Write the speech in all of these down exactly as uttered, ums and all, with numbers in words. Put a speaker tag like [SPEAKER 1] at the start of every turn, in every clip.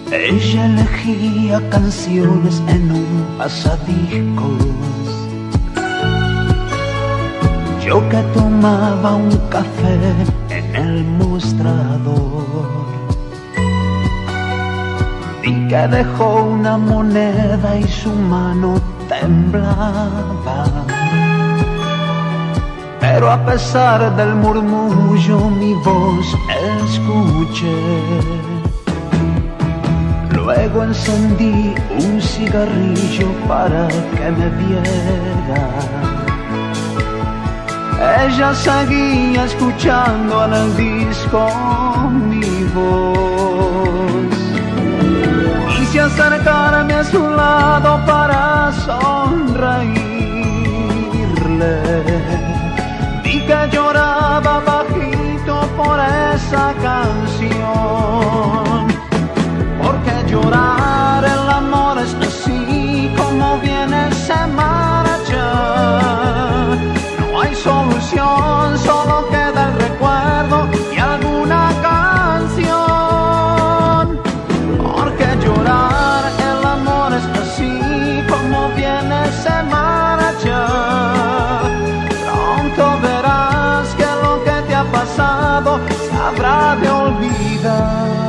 [SPEAKER 1] Ella elegía canciones en un pasadiscos, yo que tomaba un café en el mostrador. Vi que dejó una moneda y su mano temblaba, pero a pesar del murmullo mi voz escuché. Luego encendí un cigarrillo para que me viera. Ella seguía escuchando en el disco mi voz. Quise acercarme a su lado para sonreírle. Vi que lloraba bajito por esa canción. Porque llorar el amor es así, como viene se marcha. No hay solución, solo queda el recuerdo y alguna canción. Porque llorar el amor es así, como viene se marcha. Pronto verás que lo que te ha pasado se habrá de olvidar.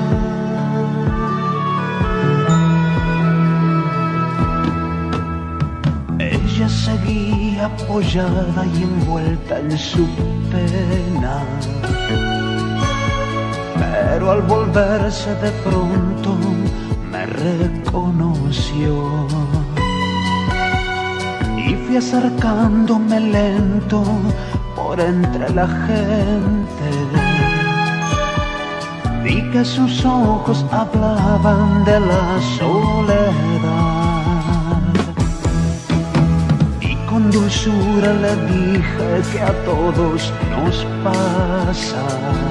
[SPEAKER 1] Ella seguía apoyada y envuelta en su pena, pero al volverse de pronto me reconoció. Y fui acercándome lento por entre la gente. Vi que sus ojos hablaban de la soledad. Con dulzura le dije que a todos nos pasa.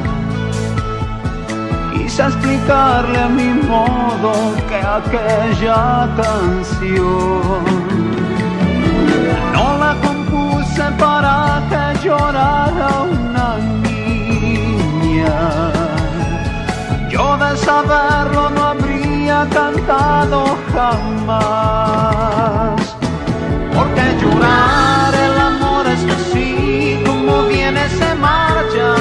[SPEAKER 1] Quise explicarle a mi modo que aquella canción no la compuse para que llorara una niña. Yo de saberlo no habría cantado jamás. Porque llorar el amor es así, como viene se marcha.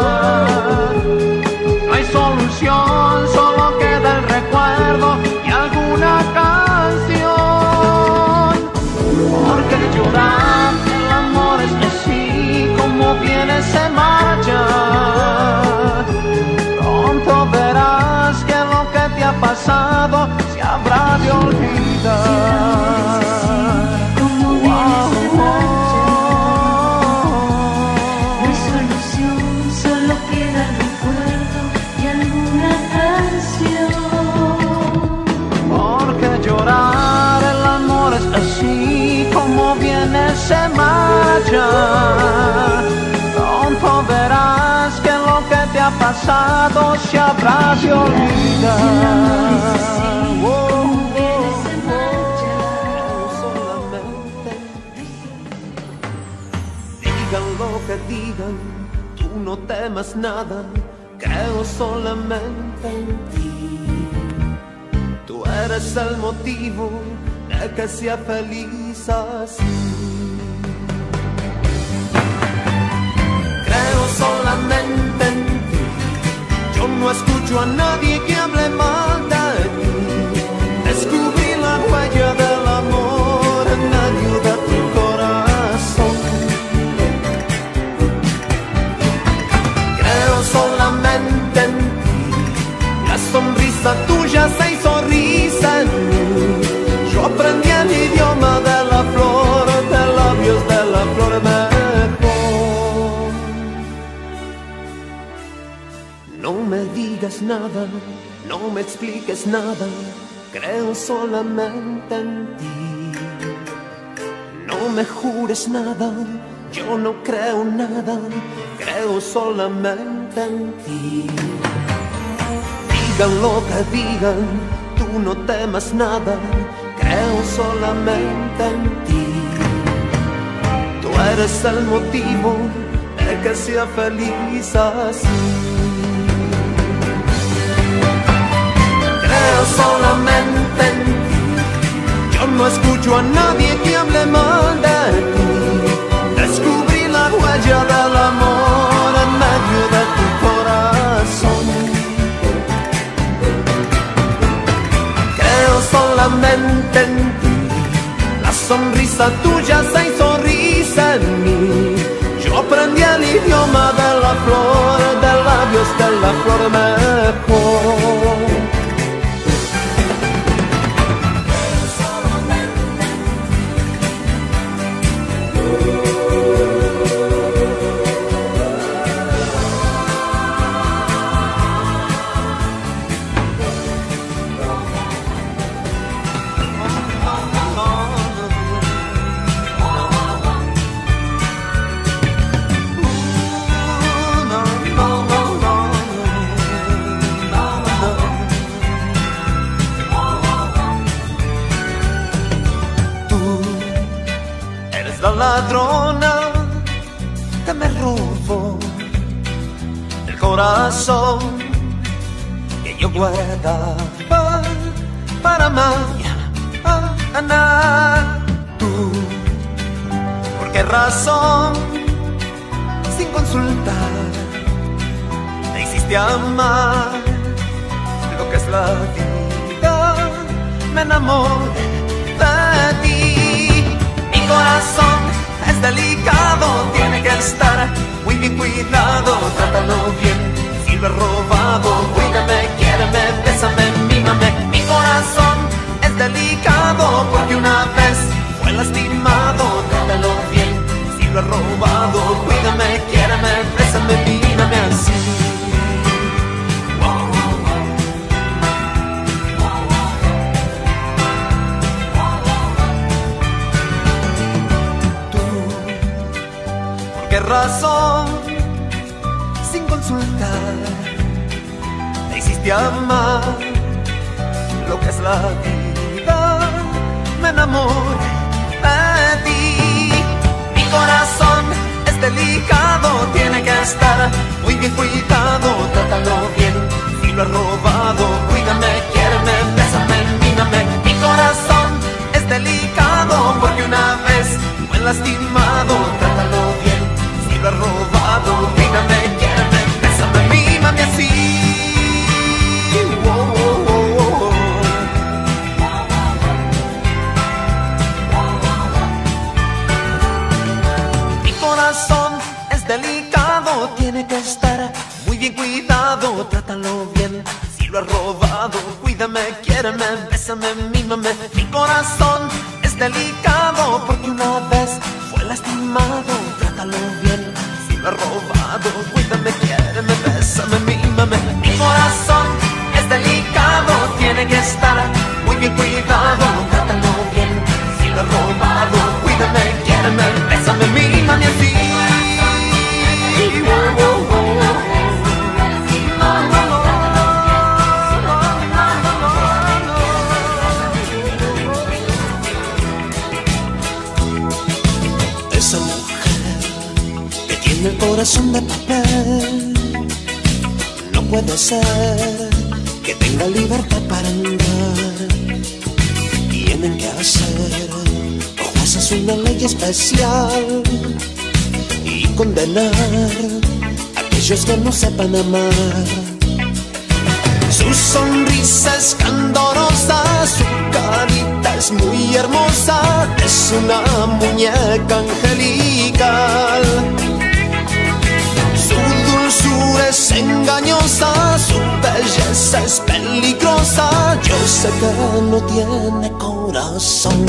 [SPEAKER 1] No hay solución, solo queda el recuerdo y alguna canción. Porque llorar el amor es así, como viene se marcha. Pronto verás que lo que te ha pasado se habrá de olvidar. Así como viene se marcha. Pronto verás que lo que te ha pasado se habrá de olvidar. Oh, oh, oh. Solamente digan lo que digan, tú no temas nada, creo solamente en ti. Tú eres el motivo de que sea feliz así. Creo solamente en ti. Yo no escucho a nadie que hable mal de ti. Descubrí la huella del amor en medio de tu corazón. Creo solamente en ti. La sonrisa tuya se hizo risa en mí. Yo aprendí el idioma de la flor, de labios de la flor mejor. No me digas nada, no me expliques nada, creo solamente en ti. No me jures nada, yo no creo nada, creo solamente en ti. Digan lo que digan, tú no temas nada, creo solamente en ti. Tú eres el motivo de que sea feliz así. creo solamente en ti. Yo no escucho a nadie que hable mal de ti. Descubrí la huella del amor en medio de tu corazón. Creo solamente en ti. La sonrisa tuya se hizo risa en mí. Yo aprendí el idioma de la flor, de labios de la flor mejor. La ladrona que me robó el corazón que yo guardaba para mañana. Tú, ¿por qué razón, sin consultar, te hiciste amar lo que es la vida? Me enamoré de ti. Mi corazón es delicado, tiene que estar muy bien cuidado. Trátalo bien, si lo he robado, cuídame, quiéreme, bésame, mímame. Mi corazón es delicado porque una vez fue lastimado. Trátalo bien, si lo he robado, cuídame, quiéreme, bésame, mímame así. ¿Qué razón, sin consultar, te hiciste amar lo que es la vida? Me enamoré de ti. Mi corazón es delicado, tiene que estar muy bien cuidado. Trátalo bien, si lo he robado, cuídame, quiéreme, bésame, mímame. Mi corazón es delicado porque una vez fue lastimado. Trátalo bien, lo he robado, dígame, quiéreme, bésame, mímame así. Oh, oh, oh, oh. Mi corazón es delicado, tiene que estar muy bien cuidado. Trátalo bien, si lo he robado, cuídame, quiéreme, bésame, mímame. Mi corazón es delicado porque una vez fue lastimado. Trátalo bien, si lo he robado, cuídame, quiéreme, bésame, mímame. Mi corazón es delicado, tiene que estar muy bien cuidado. Trátalo bien, si lo he robado, cuídame, quiéreme, bésame, mímame así. Oh, oh, oh. Esa mujer que tiene el corazón de papel, no puede ser que tenga libertad para andar. Tienen que hacer jueces una ley especial y condenar a aquellos que no sepan amar. Su sonrisa es candorosa, su carita es muy hermosa, es una muñeca angelical. Su dulzura es engañosa, su belleza es peligrosa. Yo sé que no tiene corazón.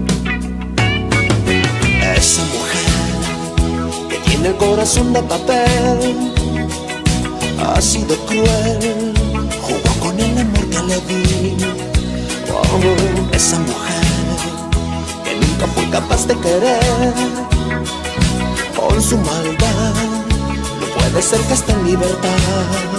[SPEAKER 1] Esa mujer que tiene el corazón de papel ha sido cruel, jugó con el amor que le di. Oh, esa mujer que nunca fue capaz de querer, con su maldad no puede ser que esté en libertad.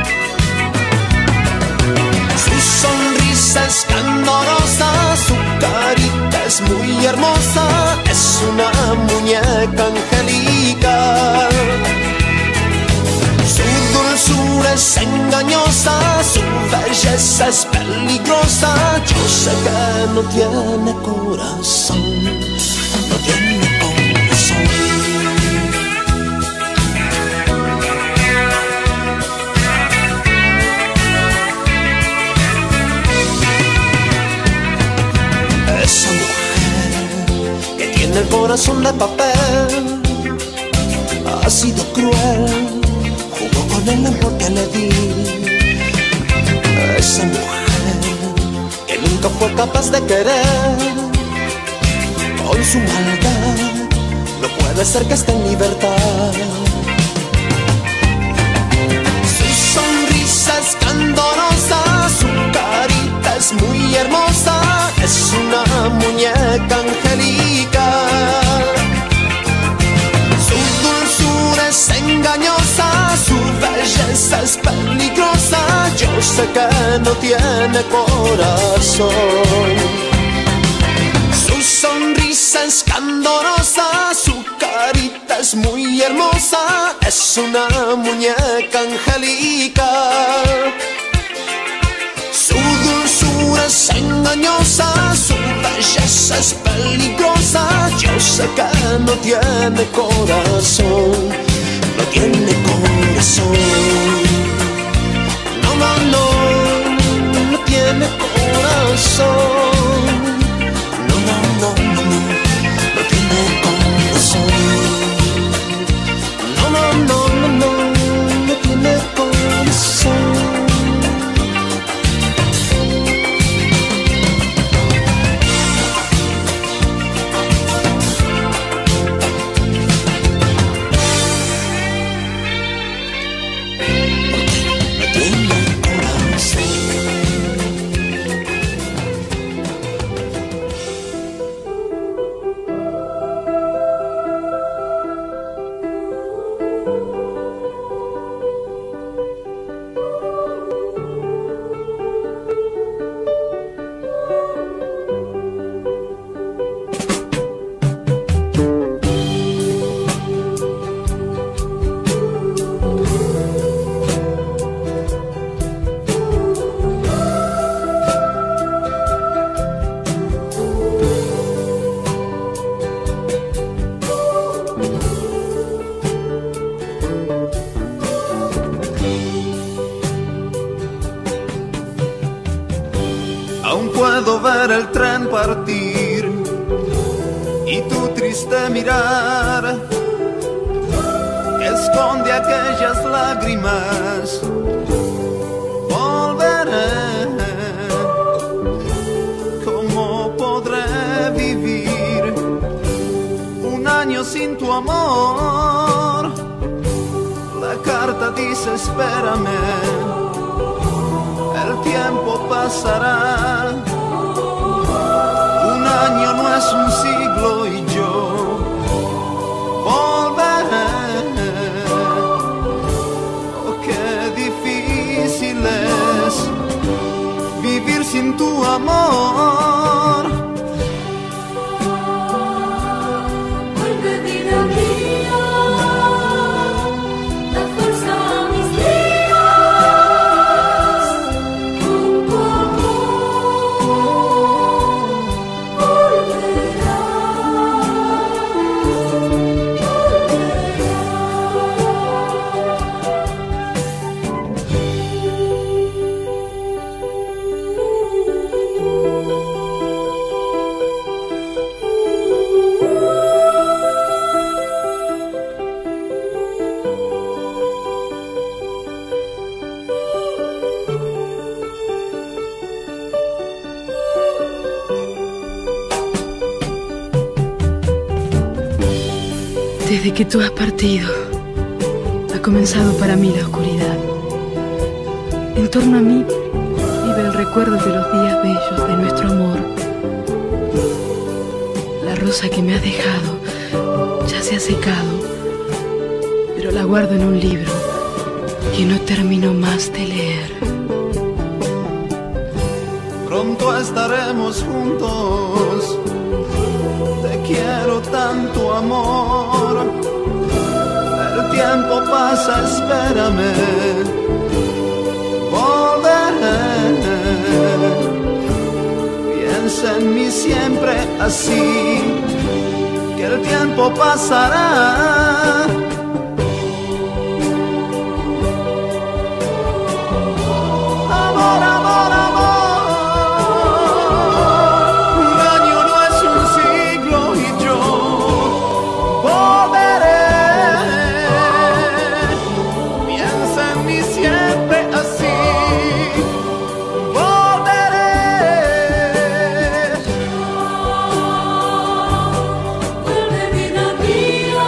[SPEAKER 1] Su sonrisa es candorosa, su carita es muy hermosa, es una muñeca angelical. Su dulzura es engañosa, su belleza es peligrosa. Yo sé que no tiene corazón, no tiene corazón. Esa mujer que tiene el corazón de papel ha sido cruel, jugó con el amor que le di. Esa mujer que nunca fue capaz de querer, con su maldad no puede ser que esté en libertad. Su sonrisa es candorosa, su carita es muy hermosa, es una muñeca angelical. Su dulzura es engañosa, su belleza es peligrosa. Yo sé que no tiene corazón. Su sonrisa es candorosa, su carita es muy hermosa, es una muñeca angelical. Su dulzura es engañosa, su belleza es peligrosa. Yo sé que no tiene corazón, no tiene corazón. No, no, no, no tiene corazón. No, no, no, no, no, no tiene corazón. No, no, no, no, no, no tiene corazón.
[SPEAKER 2] Aún puedo ver el tren partir y tu triste mirar que esconde aquellas lágrimas. Volveré, ¿cómo podré vivir un año sin tu amor? La carta dice espérame, el tiempo pasará. Un año no es un siglo y yo volveré. Oh, qué difícil es vivir sin tu amor.
[SPEAKER 3] Vuelve vida mía, da fuerza a mis días. Con tu amor
[SPEAKER 4] Desde que tú has partido, ha comenzado para mí la oscuridad. En torno a mí vive el recuerdo de los días bellos de nuestro amor. La rosa que me has dejado ya se ha secado, pero la guardo en un libro que no termino más de leer.
[SPEAKER 2] Pronto estaremos juntos, te quiero tanto amor. El tiempo pasa, espérame, y siempre así, que el tiempo pasará. Amor, amor, amor, un año no es un siglo y yo volveré. Piensa en mí siempre así, volveré.
[SPEAKER 3] Vuelve vida mía.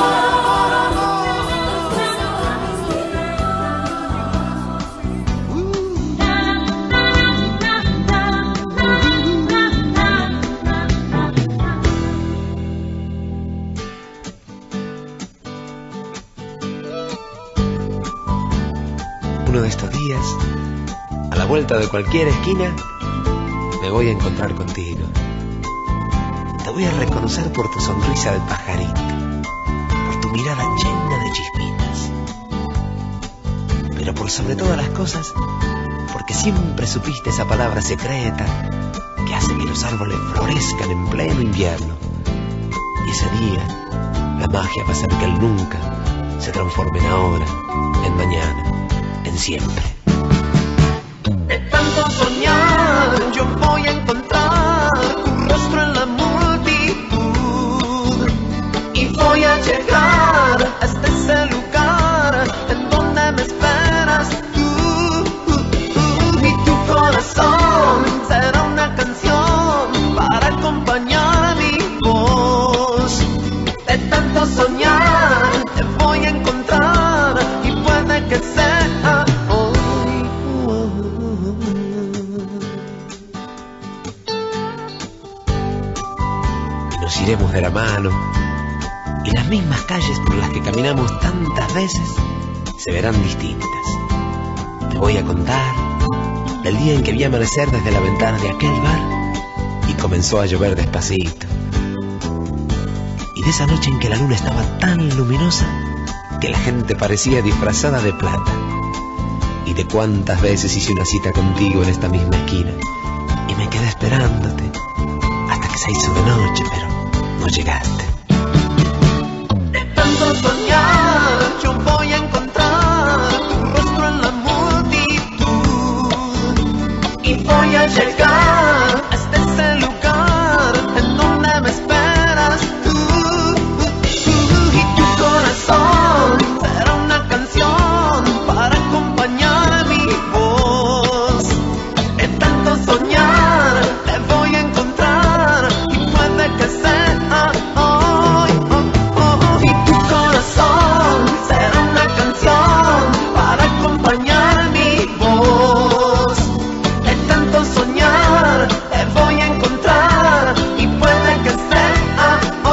[SPEAKER 1] Uno de estos días, a la vuelta de cualquier esquina, me voy a encontrar contigo. Te voy a reconocer por tu sonrisa de pajarito, por tu mirada llena de chispitas, pero por sobre todas las cosas, porque siempre supiste esa palabra secreta que hace que los árboles florezcan en pleno invierno. Y ese día, la magia va a hacer que el nunca se transforme en ahora, en mañana, en siempre.
[SPEAKER 2] De tanto soñar, yo voy a encontrar tu rostro en la multitud y voy a llegar hasta ese lugar en donde me esperas tú. Y tu corazón será una canción para acompañar mi voz. De tanto soñar, te voy a encontrar y puede que sea hoy.
[SPEAKER 1] Y nos iremos de la mano, y las mismas calles por las que caminamos tantas veces se verán distintas. Te voy a contar del día en que vi amanecer desde la ventana de aquel bar y comenzó a llover despacito, y de esa noche en que la luna estaba tan luminosa que la gente parecía disfrazada de plata, y de cuántas veces hice una cita contigo en esta misma esquina y me quedé esperándote hasta que se hizo de noche, pero no llegaste.
[SPEAKER 2] De tanto soñar, yo voy a encontrar tu rostro en la multitud y voy a llegar hasta ese lugar en donde me esperas tú. Y tu corazón será una canción para acompañar mi voz. De tanto soñar, te voy a encontrar y puede que sea hoy. Oh, oh, y tu corazón será una canción para acompañar mi voz. De tanto soñar, te voy a encontrar y puede que sea hoy.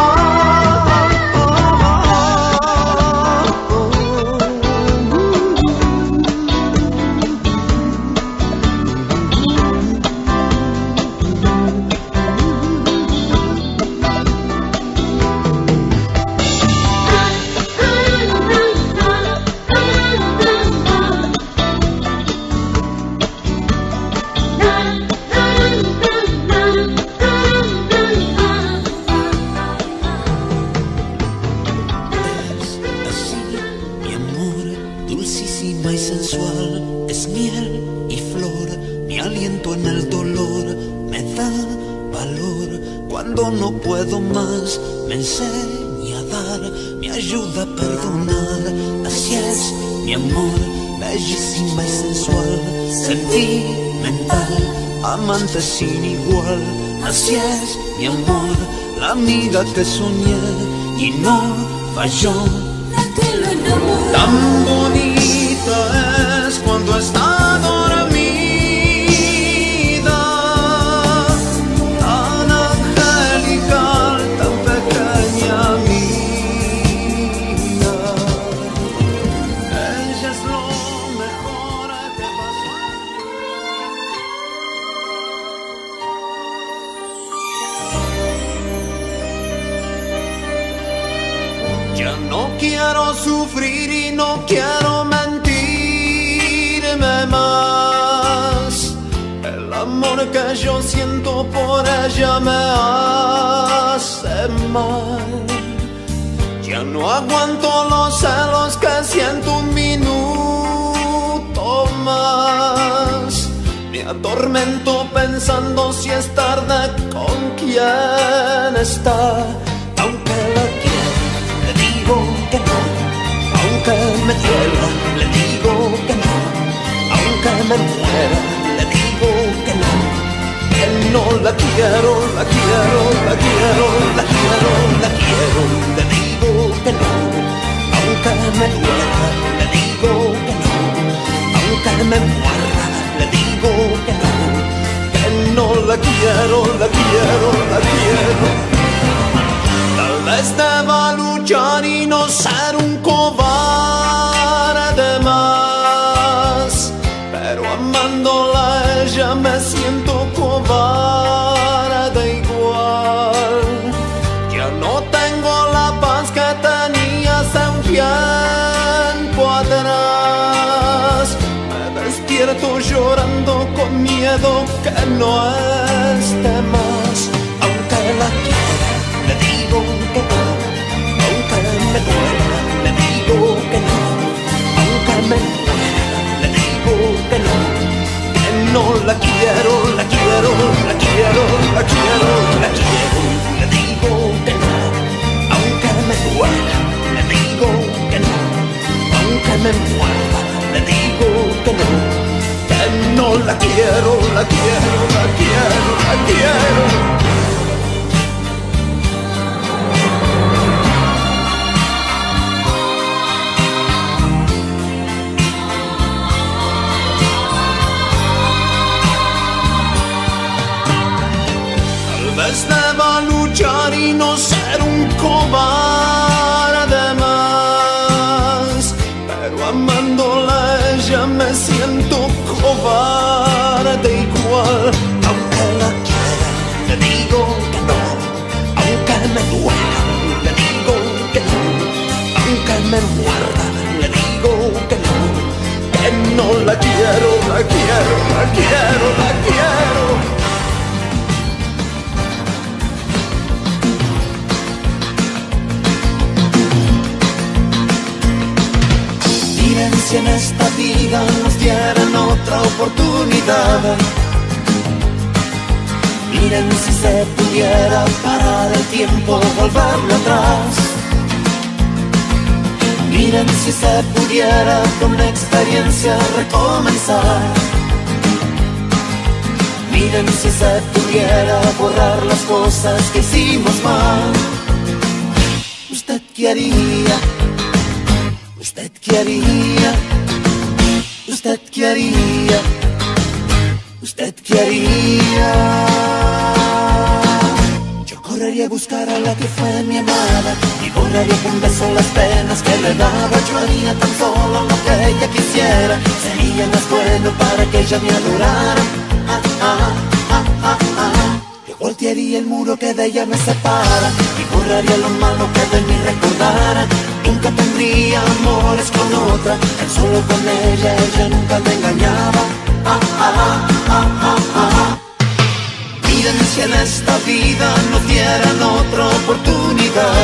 [SPEAKER 2] Mi amor, dulcísima y sensual, es miel y flor, mi aliento en el dolor me da valor. Cuando no puedo más, me enseña a dar, me ayuda a perdonar. Así es, mi amor, bellísima y sensual, sentimental, amante sin igual. Así es, mi amor, la amiga que soñé y no falló. Tan bonita es cuando está dormida, tan angelical, tan pequeña mía. Ella es lo mejor que pasó. Ya no quiero sufrir y no quiero mentirme más. El amor que
[SPEAKER 1] que yo siento por ella me hace mal. Ya no aguanto los celos que siento un minuto más. Me atormento pensando si es tarde con quién está. Aunque la quiero, le digo que no. Aunque me duela, le digo que no. Aunque me muera, le digo que no. Que no la quiero, la quiero, la quiero, la quiero, la quiero. Le digo que no. Aunque me duela, le digo que no. Aunque me muera, le digo que no. Que no la quiero, la quiero, la quiero. Tal vez deba luchar y no ser un cobarde más, pero amándola a ella me siento cobarde igual. Ya no tengo la paz que tenía hace un tiempo atrás. Me despierto llorando con miedo que no esté más. Aunque la quiera, le digo que no. Aunque me duela, le digo que no. Aunque me muera, le digo que no. Que no la quiero, la quiero, la quiero, la quiero, la quiero. Le digo que no. Aunque me duela, le digo que no. Aunque me muera, le digo que no. Que no la quiero, la quiero, la quiero, la quiero. Deba luchar y no ser un cobarde más, pero amándola a ella me siento cobarde igual. Aunque la quiera, le digo que no. Aunque me duela, le digo que no. Aunque me muerda, le digo que no. Que no la quiero, la quiero, la quiero, la quiero. Si en esta vida nos dieran otra oportunidad, miren si se pudiera parar el tiempo, volverlo atrás. Miren si se pudiera con experiencia recomenzar. Miren si se pudiera borrar las cosas que hicimos mal. ¿Usted qué haría? ¿Usted qué haría? ¿Usted qué haría? ¿Usted qué haría? Yo correría a buscar a la que fue mi amada y borraría con beso las penas que le daba. Yo haría tan solo lo que ella quisiera. Sería más bueno para que ella me adorara. Ah, ah, ah, ah, ah. Yo voltearía el muro que de ella me separa y borraría lo malo que de mí recordara. Nunca tendría amores con otra, tan solo con ella, ella nunca me engañaba. Ah, ah, ah, ah, ah. Miren si en esta vida nos dieran otra oportunidad.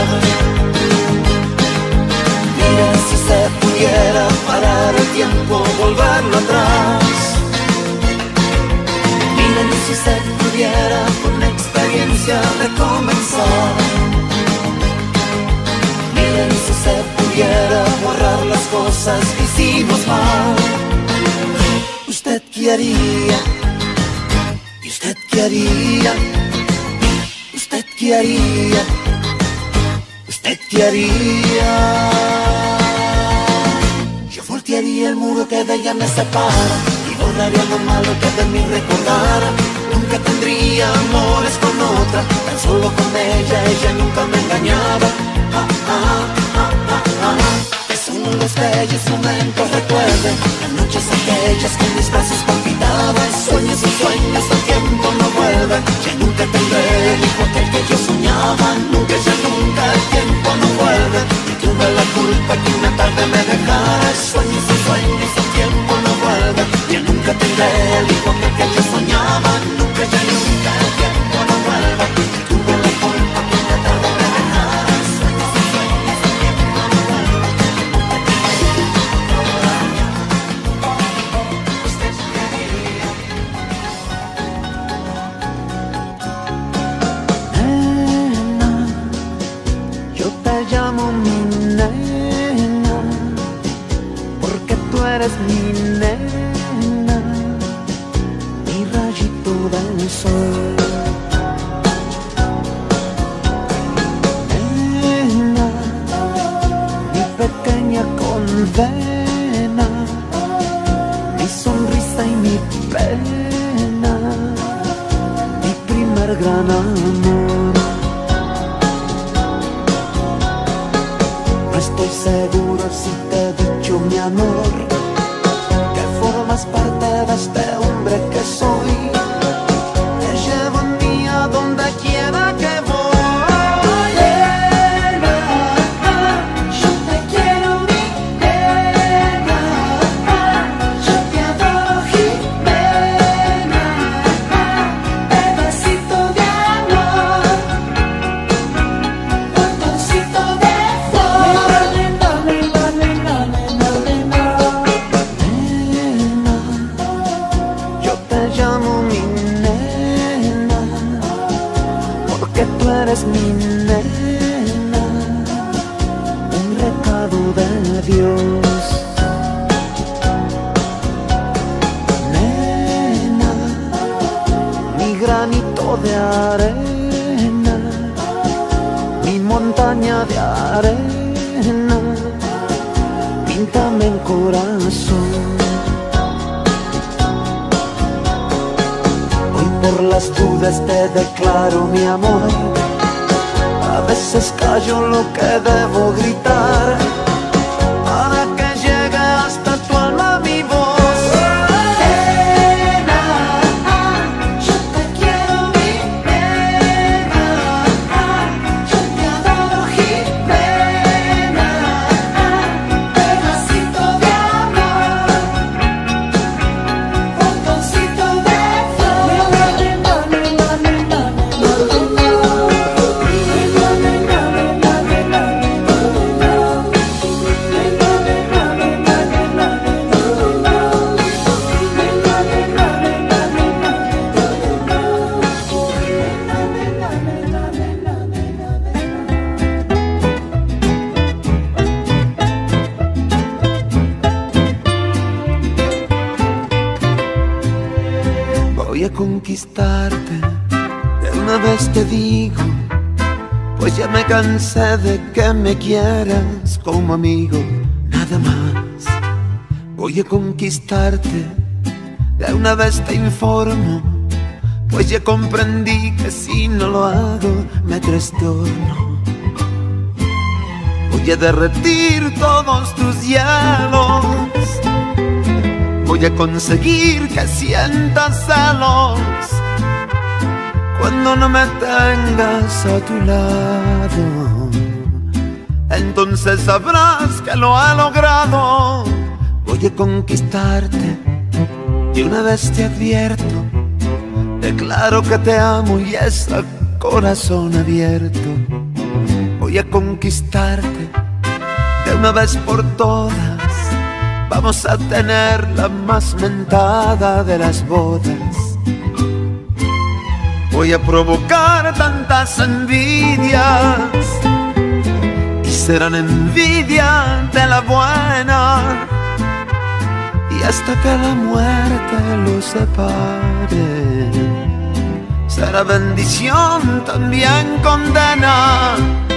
[SPEAKER 1] Miren si se pudiera parar el tiempo, volverlo atrás. Miren si se pudiera con experiencia recomenzar. Miren si se pudiera borrar las cosas que hicimos mal. ¿Usted qué haría? ¿Y usted qué haría? ¿Usted qué haría? ¿Usted qué haría? Yo voltearía el muro que de ella me separa y borraría lo malo que de mí recordara. Nunca tendría amores con otra, tan solo con ella, ella nunca me engañaba. Ah, ah, ah, ah, ah. Que son los bellos momentos, recuerden las noches aquellas que mis brazos palpitaban. Sueños y sueños, el tiempo no vuelve. Ya nunca tendré el hijo aquel que yo soñaba. Nunca, ya nunca, el tiempo no vuelve. Y tuve la culpa que una tarde me dejara. Sueños y sueños, el tiempo no vuelve. Ya nunca tendré el hijo aquel que yo soñaba. Nunca, ya eres mi nena, mi rayito del sol. Nena, mi pequeña condena, mi sonrisa y mi pena, mi primer gran amor. No estoy seguro si te he dicho, mi amor, que formas parte de este hombre que soy. Te llevo en mí a donde quiera que voy.
[SPEAKER 3] Yo te quiero, mi nena, yo te adoro, Jimena, pedacito de amor, botoncito de flor.
[SPEAKER 1] Nena, yo te llamo mi nena, porque tú eres mi nena, un recado de Dios. Nena, mi granito de arena, mi montaña de arena, píntame el corazón. Hoy por las dudas te declaro mi amor. A veces callo lo que debo gritar, para que llegue hasta tu alma mi voz.
[SPEAKER 3] Nena, yo te quiero, mi nena, yo te adoro, Jimena, pedacito de amor, botoncito de flor.
[SPEAKER 1] Voy a conquistarte, de una vez te digo, pues ya me cansé de que me quieras como amigo, nada más. Voy a conquistarte, de una vez te informo, pues ya comprendí que si no lo hago me trastorno. Voy a derretir todos tus hielos, voy a conseguir que sientas celos cuando no me tengas a tu lado. Entonces sabrás que lo he logrado. Voy a conquistarte, y una vez te advierto, declaro que te amo y es a corazón abierto. Voy a conquistarte, de una vez por todas. Vamos a tener la más mentada de las bodas. Voy a provocar tantas envidias, y serán envidia de la buena, y hasta que la muerte los separe, será bendición también condena.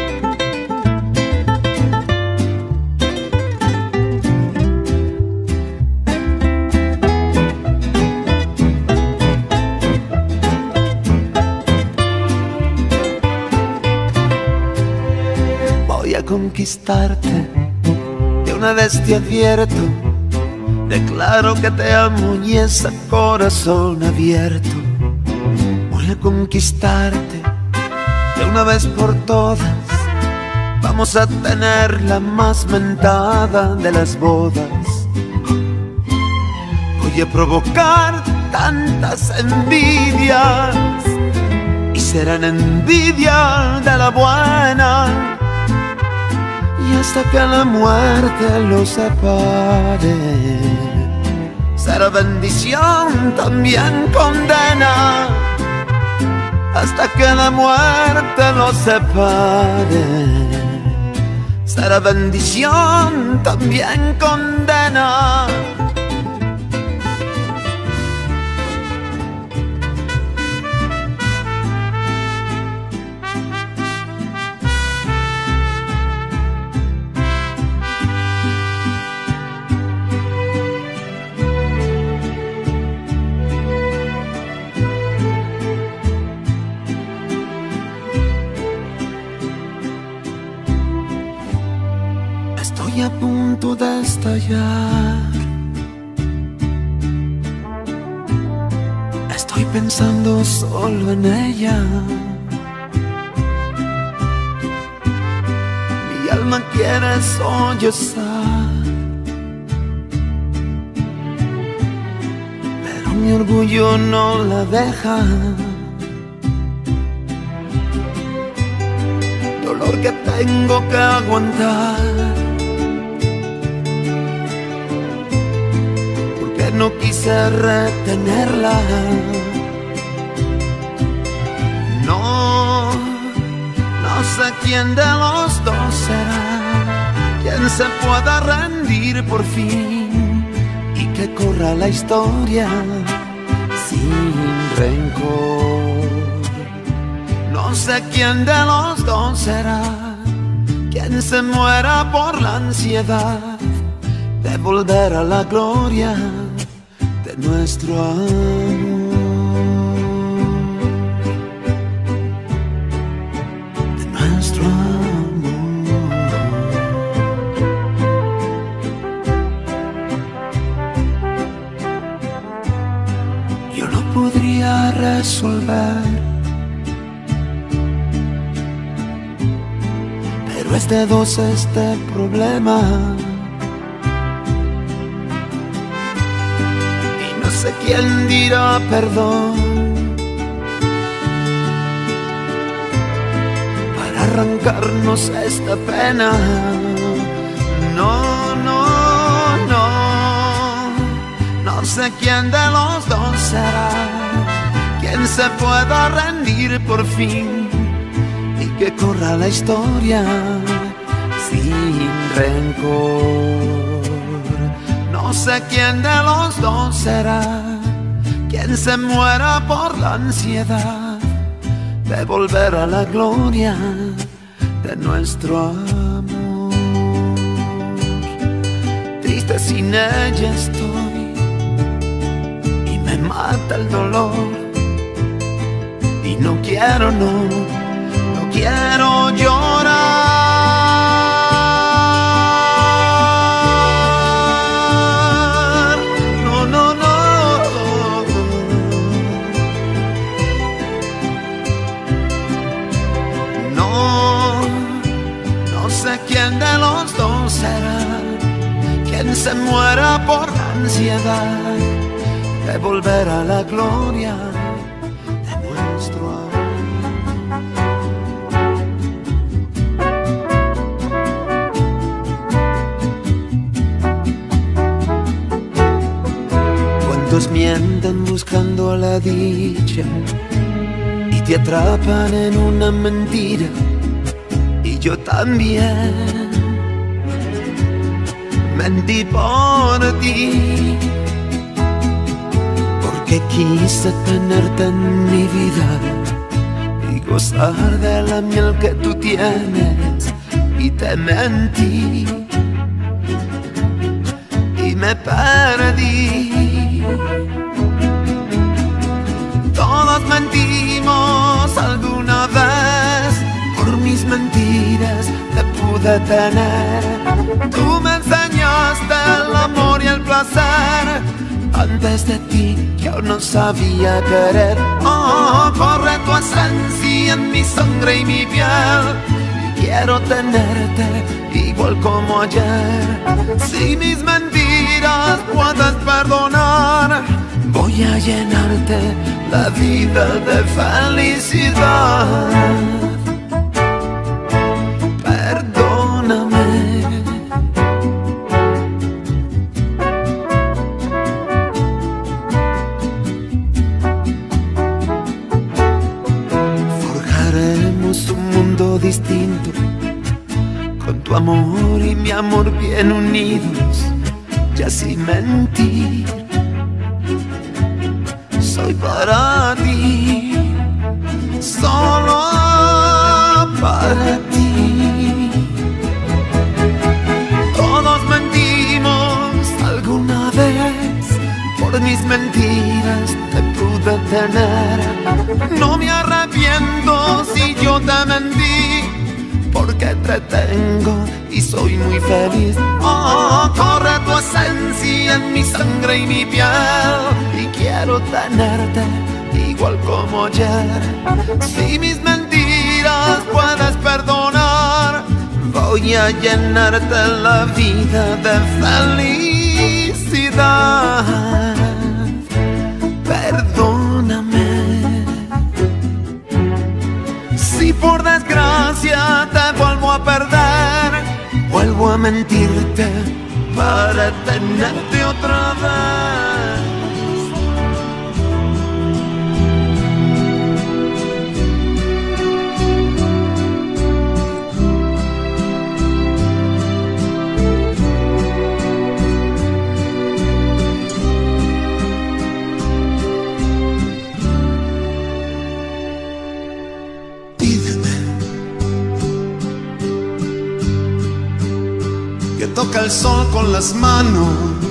[SPEAKER 1] Voy a conquistarte, de una vez te advierto, declaro que te amo y es a corazón abierto. Voy a conquistarte, de una vez por todas. Vamos a tener la más mentada de las bodas. Voy a provocar tantas envidias, y serán envidia de la buena, y hasta que la muerte los separe, será bendición también condena. Hasta que la muerte los separe, será bendición, también condena. Estoy a punto de estallar. Estoy pensando solo en ella. Mi alma quiere sollozar, pero mi orgullo no la deja. Dolor que tengo que aguantar, no quise retenerla. No, no sé quién de los dos será quien se pueda rendir por fin y que corra la historia sin rencor. No sé quién de los dos será quien se muera por la ansiedad de volver a la gloria de nuestro amor, de nuestro amor. Yo no podría resolver, pero es de dos este problema. No sé quién dirá perdón para arrancarnos esta pena. No, no, no, no sé quién de los dos será quien se pueda rendir por fin y que corra la historia sin rencor. No sé quién de los dos será quien se muera por la ansiedad de volver a la gloria de nuestro amor. Triste sin ella estoy y me mata el dolor, y no quiero, no, no quiero llorar. ¿Quién de los dos será quien se muera por la ansiedad de volver a la gloria de nuestro amor? ¿Cuántos mienten buscando la dicha y te atrapan en una mentira? Yo también mentí por ti, porque quise tenerte en mi vida y gozar de la miel que tú tienes, y te mentí y me perdí. Todos mentimos alguna vez, por mis mentiras te pude tener. Tú me enseñaste el amor y el placer, antes de ti yo no sabía querer. Oh, corre tu esencia en mi sangre y mi piel, quiero tenerte igual como ayer. Si mis mentiras puedes perdonar, voy a llenarte la vida de felicidad. distinto, con tu tu amor y mi amor bien unidos, ya sin mentir. Soy para ti, solo para ti. Todos mentimos alguna vez, por mis mentiras te pude tener. No me arrepiento si yo te mentí, porque te tengo y soy muy feliz. Oh, corre tu esencia en mi sangre y mi piel, y quiero tenerte igual como ayer. Si mis mentiras puedes perdonar, voy a llenarte la vida de felicidad. Perdóname si por desgracia te vuelvo a perder, vuelvo a mentirte para tenerte otra vez.
[SPEAKER 5] Toca el sol con las manos,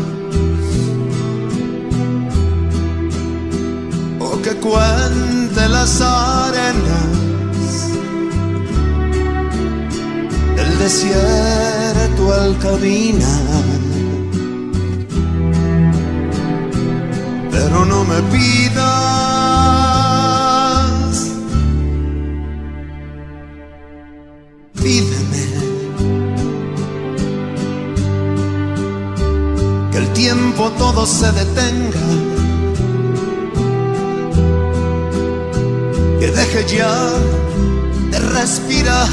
[SPEAKER 5] o que cuente las arenas del desierto al caminar. Pero no me pidas, pídeme el tiempo todo se detenga, que deje ya de respirar,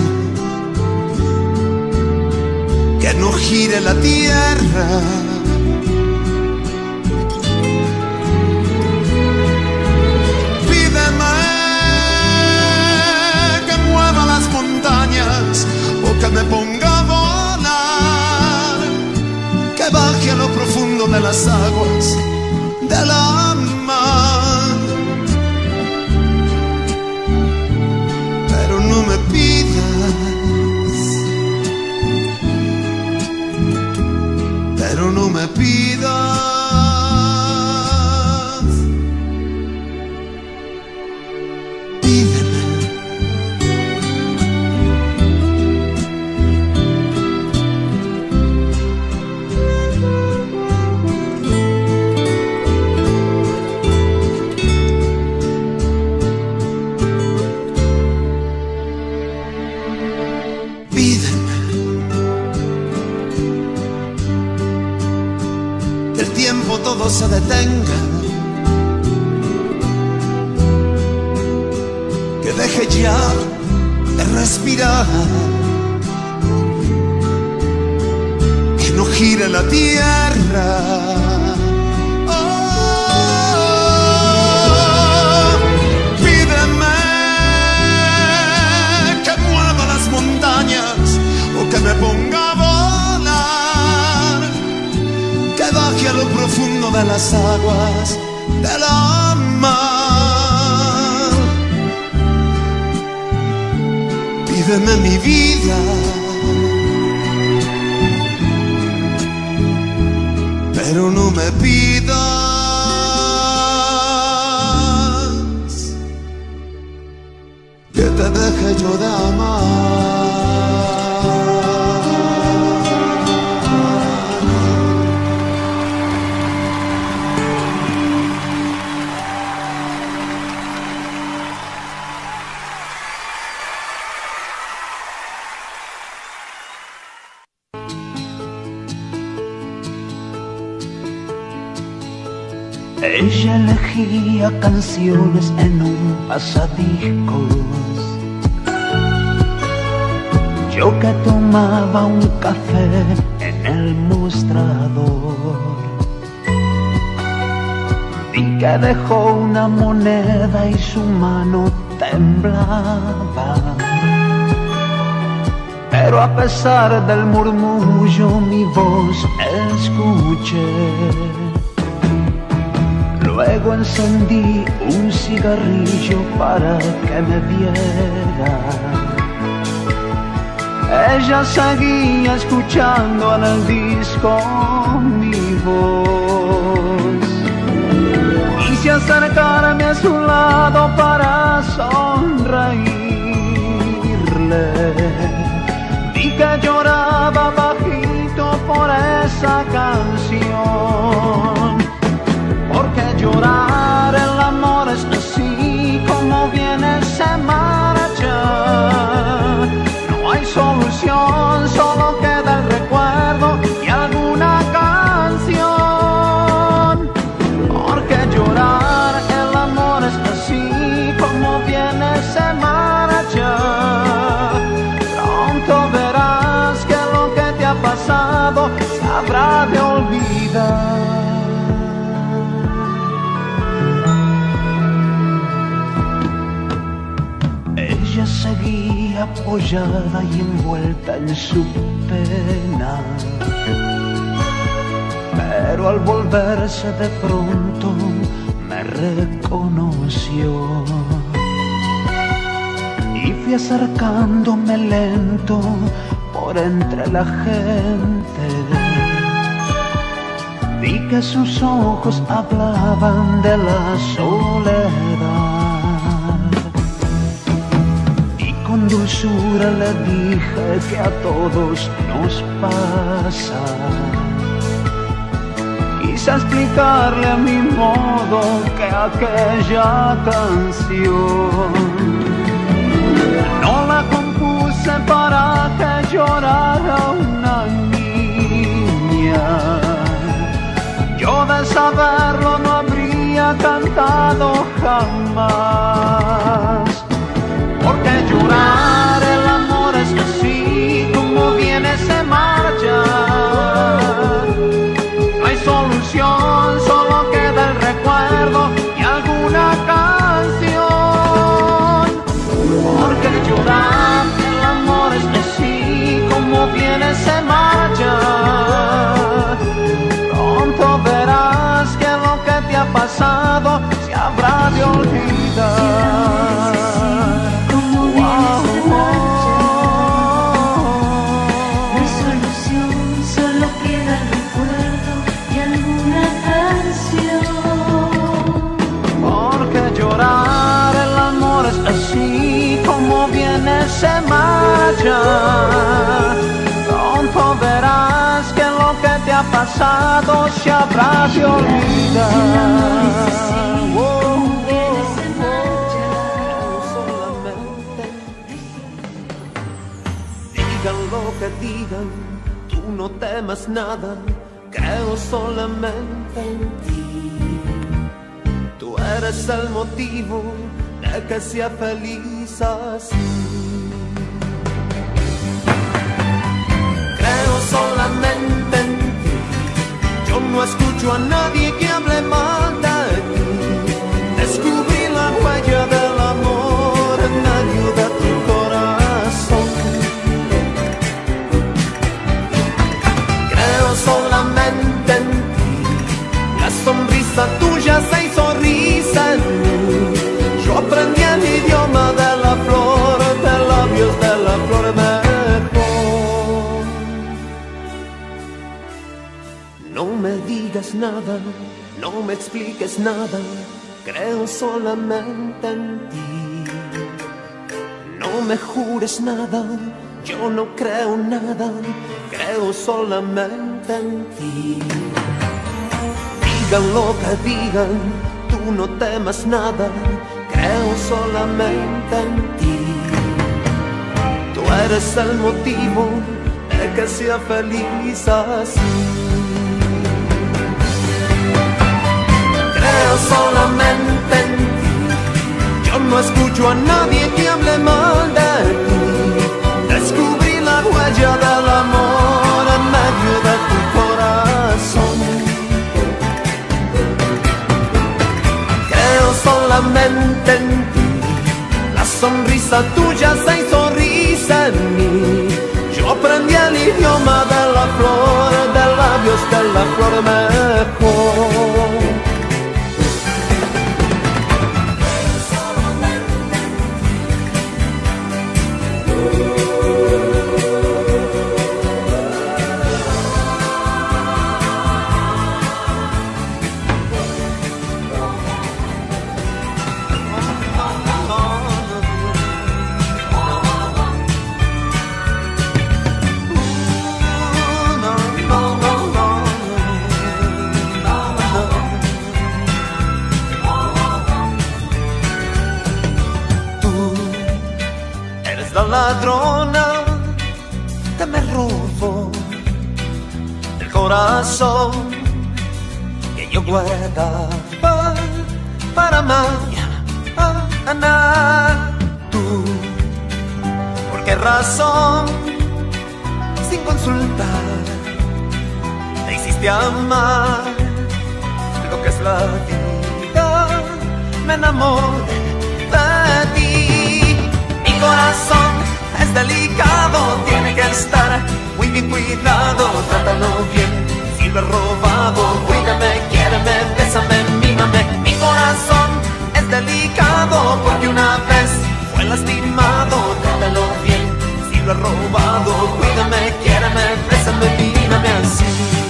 [SPEAKER 5] que no gire la tierra. Pídeme que mueva las montañas o que me ponga a volar, que baje a lo profundo de las aguas del mar. Pero no me pidas, pero no me pidas, pídeme. Todo se detenga, que deje ya de respirar, que no gire la tierra. Oh, pídeme que mueva las montañas o que me ponga a volar, que baje a lo profundo de las aguas de la mar. Pídeme mi vida, pero no me pidas que te deje yo de amar.
[SPEAKER 1] Ella elegía canciones en un pasadiscos, yo que tomaba un café en el mostrador. Vi que dejó una moneda y su mano temblaba. pero a pesar del murmullo mi voz escuché. Luego encendí un cigarrillo para que me viera. Ella seguía escuchando en el disco mi voz. Quise acercarme a su lado para sonreírle. Vi que lloraba bajito por esa canción. Porque llorar el amor es así, como viene se marcha. No hay solución, solo queda el recuerdo y alguna canción. Porque llorar el amor es así, como viene se marcha. Pronto verás que lo que te ha pasado se habrá de olvidar. Ella seguía apoyada y envuelta en su pena, pero al volverse de pronto me reconoció. Y fui acercándome lento por entre la gente. Vi que sus ojos hablaban de la soledad. Con dulzura le dije que a todos nos pasa. Quise explicarle a mi modo que aquella canción no la compuse para que llorara una niña. Yo de saberlo no habría cantado jamás. Porque llorar el amor es así, como viene se marcha. No hay solución, solo queda el recuerdo y alguna canción. Porque llorar el amor es así, como viene se marcha. Pronto verás que lo que te ha pasado se habrá de olvidar. Así como viene se marcha. Pronto verás que lo que te ha pasado se habrá de olvidar. Oh, oh, oh. Solamente digan lo que digan, tú no temas nada, creo solamente en ti. Tú eres el motivo de que sea feliz así. Creo solamente en ti. Yo no escucho a nadie que hable mal de ti. Descubrí la huella del amor en medio de tu corazón. Creo solamente en ti. La sonrisa tuya se hizo risa en mí. Yo aprendí el idioma de la flor, de labios de la flor mejor. No me digas nada, no me expliques nada, creo solamente en ti. No me jures nada, yo no creo nada, creo solamente en ti. Digan lo que digan, tú no temas nada, creo solamente en ti. Tú eres el motivo de que sea feliz así. Creo solamente en ti. Yo no escucho a nadie que hable mal de ti. Descubrí la huella del amor en medio de tu corazón. Creo solamente en ti. La sonrisa tuya se hizo risa en mí. Yo aprendí el idioma de la flor, de labios de la flor mejor.
[SPEAKER 2] La ladrona que me robó el corazón que yo guardaba para mañana. Tú, ¿por qué razón, sin consultar, te hiciste amar lo que es la vida? Me enamoré de ti. Mi corazón es delicado, tiene que estar muy bien cuidado. Trátalo bien, si lo he robado, cuídame, quiéreme, bésame, mímame. Mi corazón es delicado porque una vez fue lastimado. Trátalo bien, si lo he robado, cuídame, quiéreme, bésame, mímame así.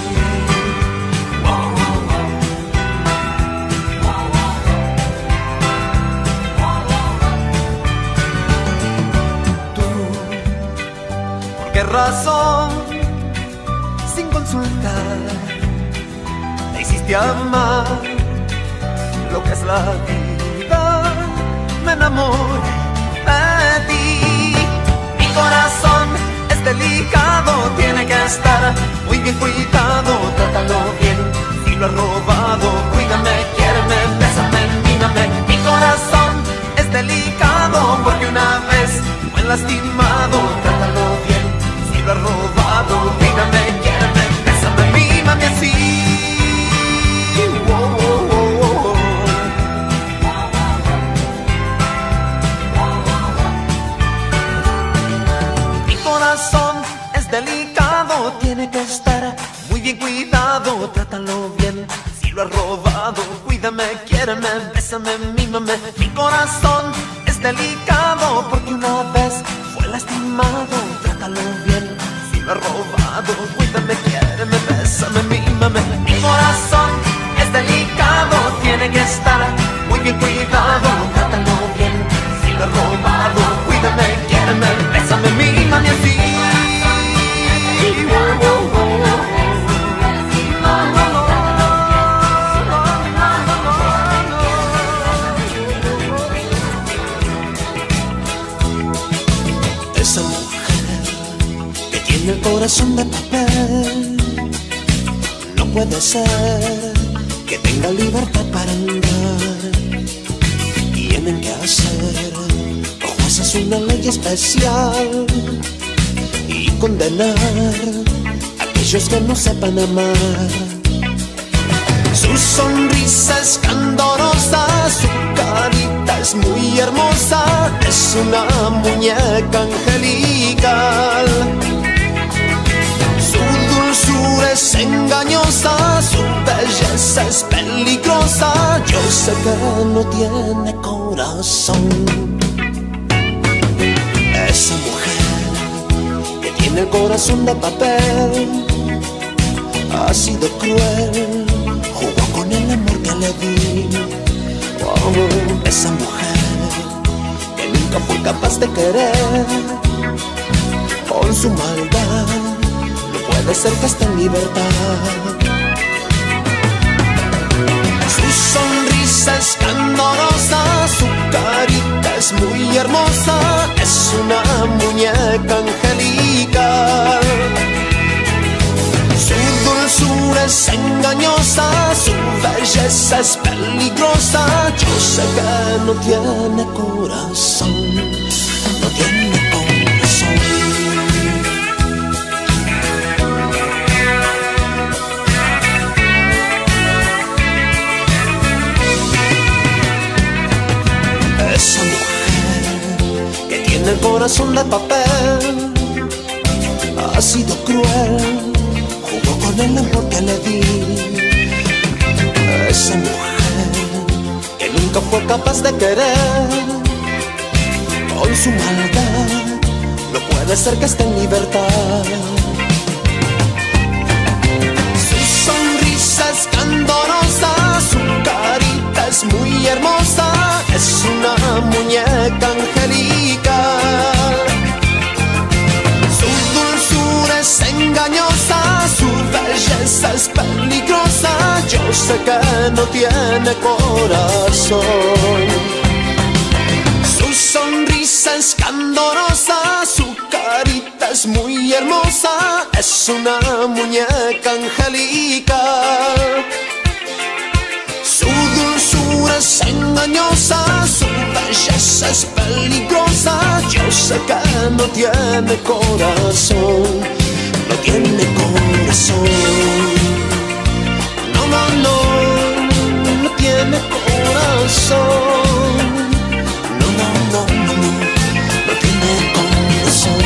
[SPEAKER 2] ¿Qué razón, sin consultar, te hiciste amar lo que es la vida? Me enamoré de ti. Mi corazón es delicado, tiene que estar muy bien cuidado. Trátalo bien, si lo he robado, cuídame, quiéreme, bésame, mímame. Mi corazón es delicado porque una vez fue lastimado. Trátalo bien, lo he robado, dígame, quiéreme, bésame, mímame así. Oh, oh, oh, oh. Mi corazón es delicado, tiene que estar muy bien cuidado. Trátalo bien, si lo he robado, cuídame, quiéreme, bésame, mímame. Mi corazón es delicado porque una vez fue lastimado. Trátalo bien, si lo he robado, cuídame, quiéreme, bésame, mímame. Mi corazón es delicado, tiene que estar muy bien cuidado. Trátalo bien, si lo he robado, cuídame, quiéreme, bésame, mímame así. Oh, oh, oh.
[SPEAKER 1] Esa mujer que tiene el corazón de papel, no puede ser que tenga libertad para andar. Tienen que hacer jueces una ley especial y condenar a aquellos que no sepan amar. Su sonrisa es candorosa, su carita es muy hermosa, es una muñeca angelical. Su dulzura es engañosa, su belleza es peligrosa. Yo sé que no tiene corazón. Esa mujer que tiene el corazón de papel ha sido cruel, jugó con el amor que le di. Oh, esa mujer que nunca fue capaz de querer, con su maldad no puede ser que esté en libertad. Su sonrisa es candorosa, su carita es muy hermosa, es una muñeca angelical. Su dulzura es engañosa, su belleza es peligrosa. Yo sé que no tiene corazón, no tiene corazón. Esa mujer que tiene el corazón de papel sido cruel, jugó con el amor que le di. Esa mujer que nunca fue capaz de querer, con su maldad no puede ser que esté en libertad. Su sonrisa es candorosa, su carita es muy hermosa, es una muñeca angelical. Su dulzura es engañosa, su belleza es peligrosa, yo sé que no tiene corazón. Su sonrisa es candorosa, su carita es muy hermosa, es una muñeca angelical. Su dulzura es engañosa, su belleza es peligrosa, yo sé que no tiene corazón, no tiene corazón. No, no, no, no tiene corazón. No, no, no, no, no, no tiene corazón.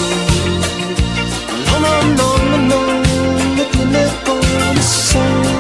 [SPEAKER 1] No, no, no, no, no, no tiene corazón.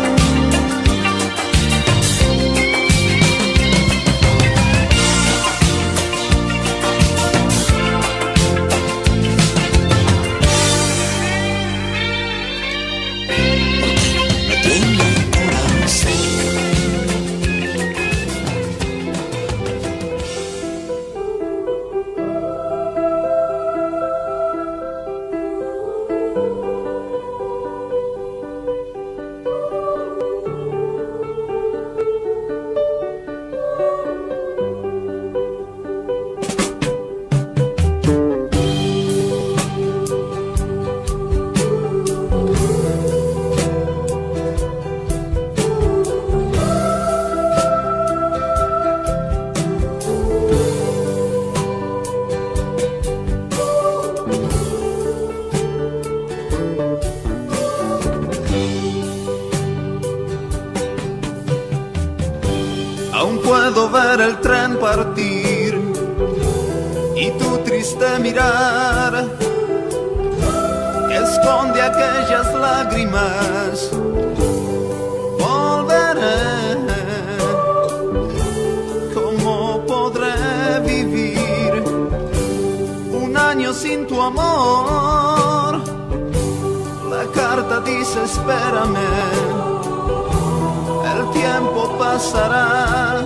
[SPEAKER 5] Aún puedo ver el tren partir y tu triste mirar que esconde aquellas lágrimas. Volveré, ¿cómo podré vivir un año sin tu amor? La carta dice espérame, el tiempo pasará.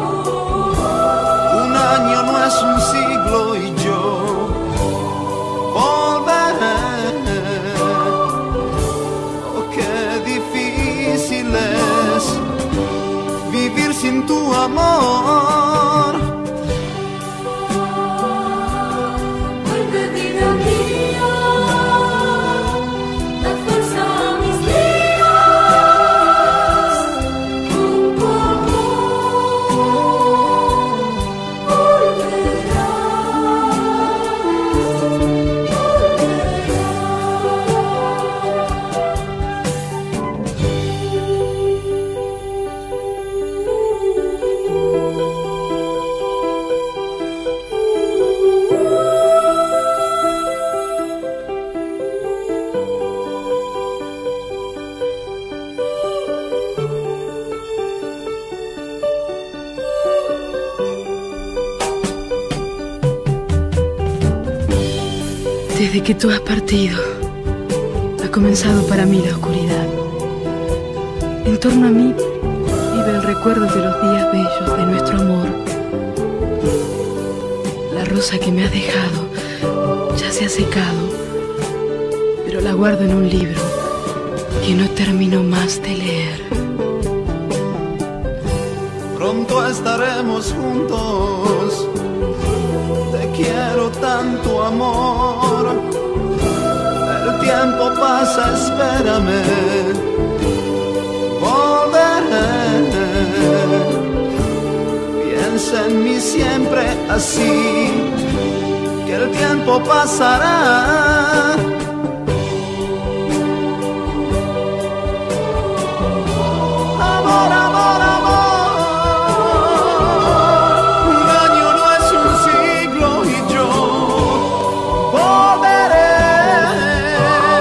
[SPEAKER 5] Un año no es un siglo y yo volveré. Oh, qué difícil es vivir sin tu amor.
[SPEAKER 3] Vuelve, vida mía, da fuerza a mis días. Con tu amor
[SPEAKER 4] Desde que tú has partido, ha comenzado para mí la oscuridad. En torno a mí vive el recuerdo de los días bellos de nuestro amor. La rosa que me has dejado ya se ha secado, pero la guardo en un libro que no termino más de leer.
[SPEAKER 5] Pronto estaremos juntos, te quiero tanto amor. El tiempo pasa, espérame, volveré. Piensa en mí siempre así, que el tiempo pasará. Amor, amor, amor. Un año no es un siglo y yo volveré.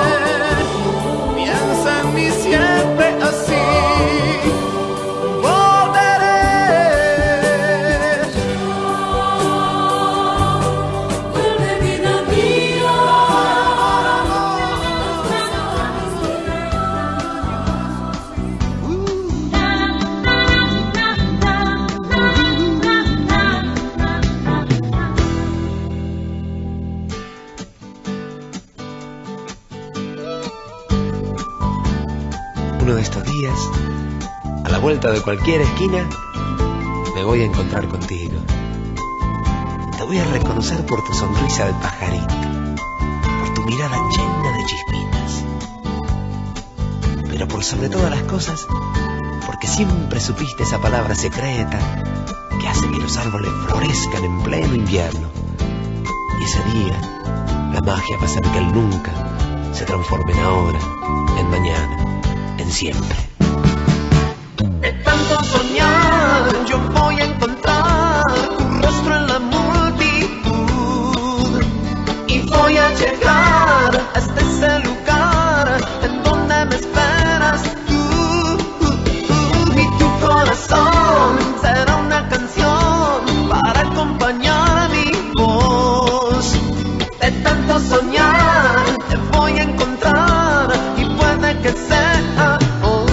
[SPEAKER 6] vuelta de cualquier esquina, me voy a encontrar contigo. Te voy a reconocer por tu sonrisa de pajarito, por tu mirada llena de chispitas, pero por sobre todas las cosas, porque siempre supiste esa palabra secreta que hace que los árboles florezcan en pleno invierno. Y ese día, la magia va a hacer que el nunca se transforme en ahora, en mañana, en siempre.
[SPEAKER 2] De tanto soñar, yo voy a encontrar tu rostro en la multitud y voy a llegar hasta ese lugar en donde me esperas tú, y tu corazón será una canción para acompañar mi voz. De tanto soñar, te voy a encontrar y puede que sea hoy.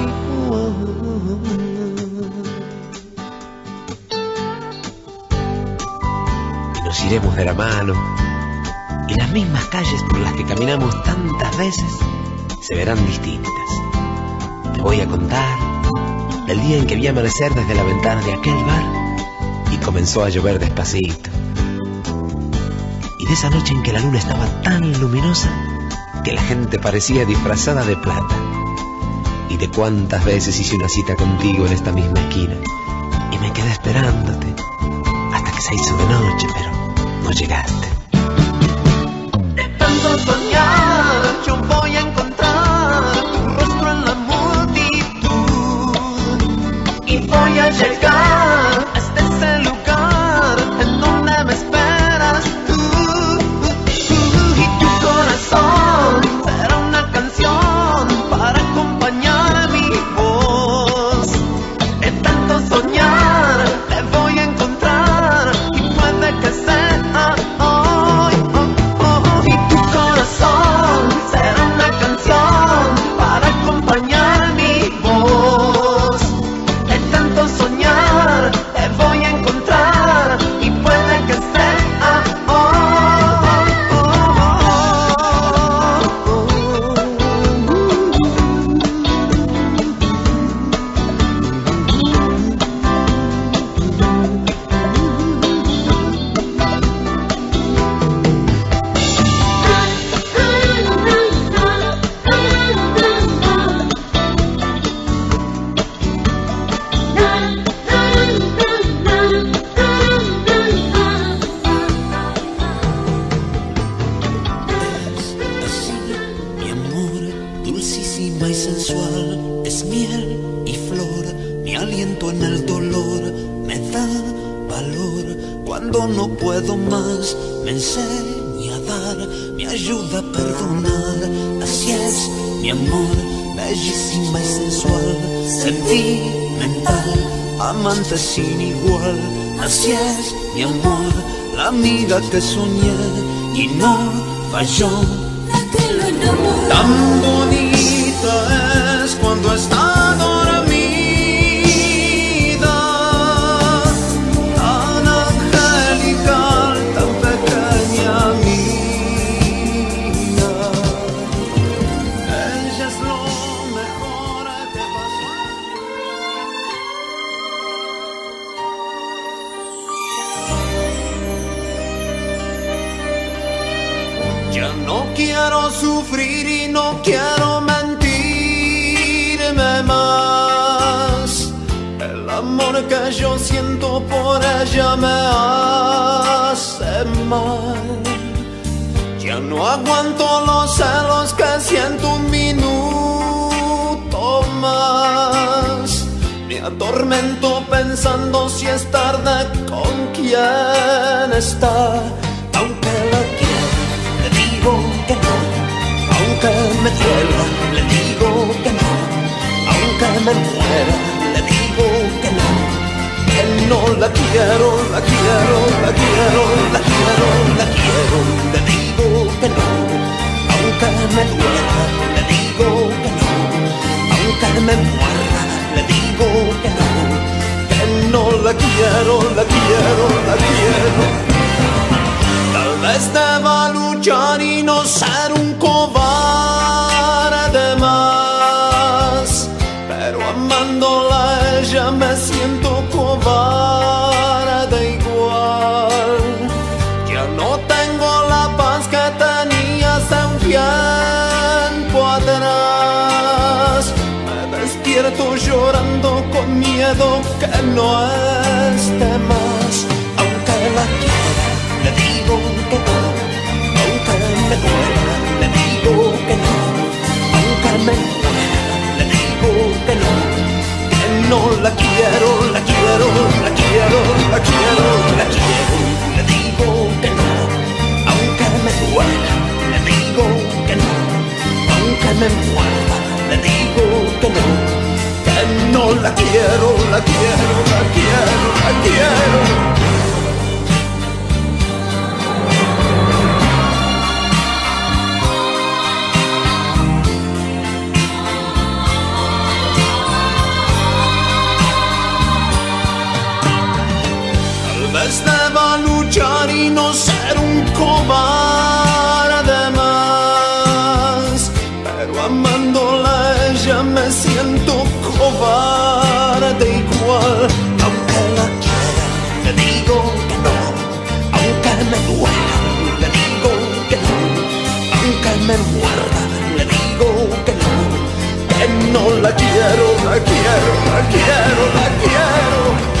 [SPEAKER 6] Nos iremos de la mano y las mismas calles por las que caminamos tantas veces se verán distintas. Te voy a contar del día en que vi amanecer desde la ventana de aquel bar y comenzó a llover despacito, y de esa noche en que la luna estaba tan luminosa que la gente parecía disfrazada de plata, y de cuántas veces hice una cita contigo en esta misma esquina y me quedé esperándote hasta que se hizo de noche, pero no llegaste.
[SPEAKER 2] De tanto soñar, yo voy a encontrar tu rostro en la multitud y voy a llegar hasta ese lugar en donde me esperas tú, y tu corazón será una canción para acompañar mi voz. De tanto soñar, te voy a encontrar y puede que sea hoy, oh, oh, y tu corazón será una canción para acompañar mi voz. De tanto soñar, te voy a encontrar y puede que sea hoy, oh, oh, oh,
[SPEAKER 5] Así, mi amor, dulcísima y sensual, es miel y flor, mi aliento en el dolor, me da valor cuando no puedo más, me enseña a dar, me ayuda a perdonar. Así es, mi amor, bellísima y sensual, sentimental, amante sin igual. Así es, mi amor, la amiga que soñé y no falló. Tan bonita es cuando está dormida, tan angelical, tan pequeña mía. Ella es lo mejor que pasó. Ya no quiero sufrir y no quiero mentirme más. El amor que yo siento por ella me hace mal. Ya no aguanto los celos que siento un minuto más. Me atormento pensando si es tarde, con quién está. Aunque la quiero, le digo que no. Aunque me duela, le digo que no. Aunque me muera, le digo que no. Que no la quiero, la quiero, la quiero, la quiero, la quiero. Le digo que no. Aunque me duela, le digo que no. Aunque me muera, le digo que no. Que no la quiero, la quiero, la quiero. Tal vez deba luchar y no ser un cobarde más, pero amándola
[SPEAKER 1] ella me siento cobarde igual. Ya no tengo la paz que tenía hace un tiempo atrás. Me despierto llorando con miedo que no esté más. Aunque la quiera, le digo que no. Aunque me duela, le digo que no. Aunque me duela, le digo que no. Que no la quiero, la quiero, la quiero, la quiero, la quiero. Le digo que no. Aunque me duela, le digo que no. Aunque me muerda, le digo que no. Que no la quiero, la quiero, la quiero, la quiero. Deba luchar y no ser un cobarde más, pero amándola ella me siento cobarde igual. Aunque la quiera, le digo que no. Aunque me duela, le digo que no. Aunque me muerda, le digo que no. Que no la quiero, la quiero, la quiero, la quiero.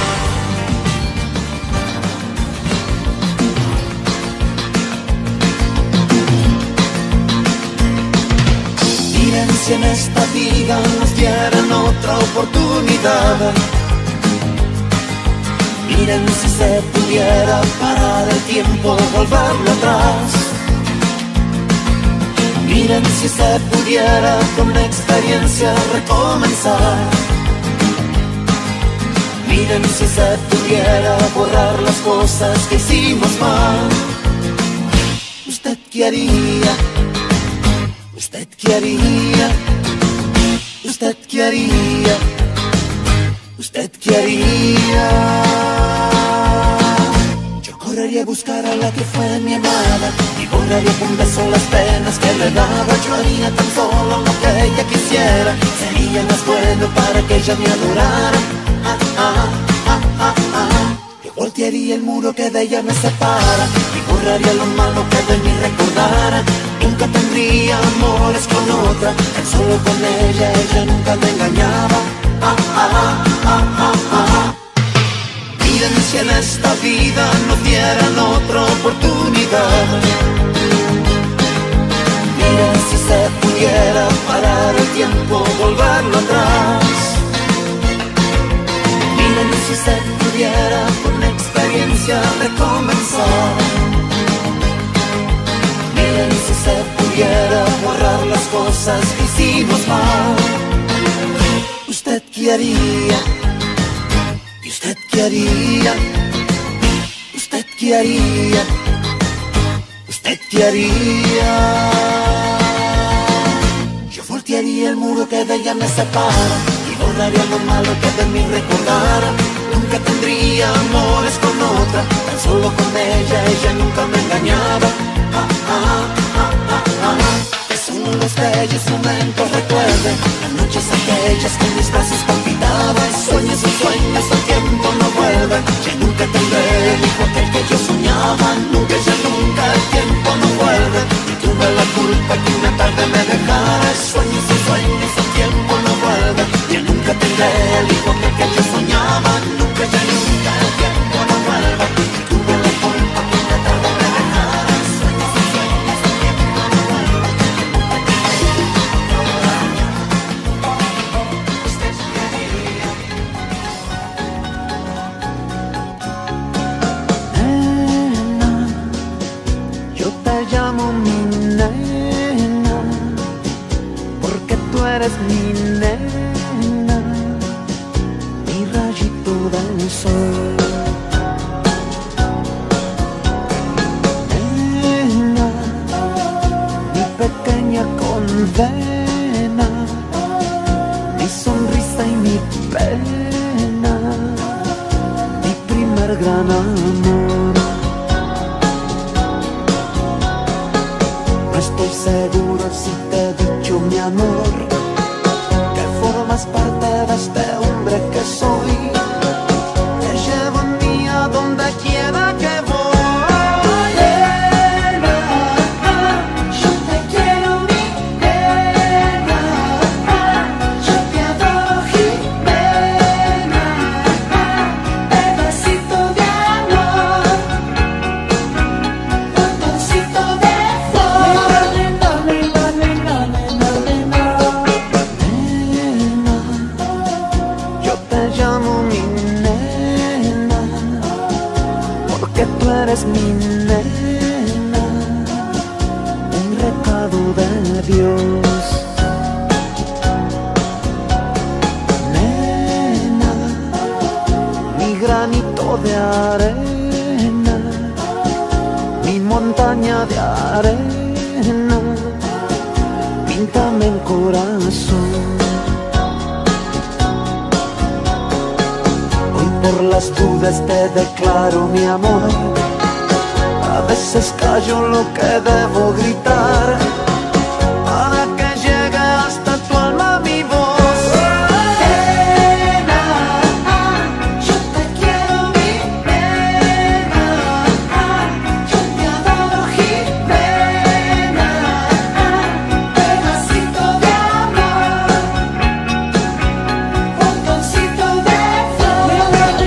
[SPEAKER 1] Si en esta vida nos dieran otra oportunidad, miren si se pudiera parar el tiempo, volverlo atrás. Miren si se pudiera con experiencia recomenzar. Miren si se pudiera borrar las cosas que hicimos mal. ¿Usted qué haría? ¿Usted qué haría? ¿Usted qué haría? ¿Usted qué haría? Yo correría a buscar a la que fue mi amada y borraría con beso las penas que le daba. Yo haría tan solo lo que ella quisiera. Sería más bueno para que ella me adorara. Ah, ah, ah, ah, ah. Yo voltearía el muro que de ella me separa y borraría lo malo que de mí recordara. Nunca tendría amores con otra, tan solo con ella, ella nunca me engañaba. Ah, ah, ah, ah, ah. Miren si en esta vida nos dieran otra oportunidad. Miren si se pudiera parar el tiempo, volverlo atrás. Miren si se pudiera con experiencia recomenzar. Miren si se pudiera borrar las cosas que hicimos mal. ¿Usted qué haría? ¿Y usted qué haría? ¿Usted qué haría? ¿Usted qué haría? Yo voltearía el muro que de ella me separa y borraría lo malo que de mí recordara. Nunca tendría amores con otra, tan solo con ella, ella nunca me engañaba. Ah, ah, ah, ah, ah. Que solo los bellos momentos recuerden las noches aquellas que mis brazos palpitaban. Sueños y sueños al tiempo no vuelven. Ya nunca tendré el hijo aquel que yo soñaba. Nunca, ya nunca el tiempo no vuelve. Y tuve la culpa que una tarde me dejara. Sueños y sueños al tiempo no vuelven. Ya nunca tendré el hijo aquel que yo soñaba. Nunca, ya nunca el tiempo no vuelve. Y tuve la culpa que una tarde me dejara. Sueños y sueños al tiempo no vuelve. Usted quería. Nena, yo te llamo mi nena, porque tú eres mi nena, mi rayito del sol. Nena, mi pequeña condena, mi sonrisa y mi pena, mi primer gran amor. No estoy seguro si te he dicho, mi amor, que formas parte de este hombre que soy. eres mi nena, un recado de Dios. Nena, mi granito de arena, mi montaña de arena, píntame el corazón. Hoy por las dudas te declaro mi amor. A veces callo lo que debo gritar, para que llegue hasta tu alma mi voz.
[SPEAKER 3] Nena, yo te quiero, mi nena, yo te adoro, Jimena, pedacito de amor, botoncito de flor.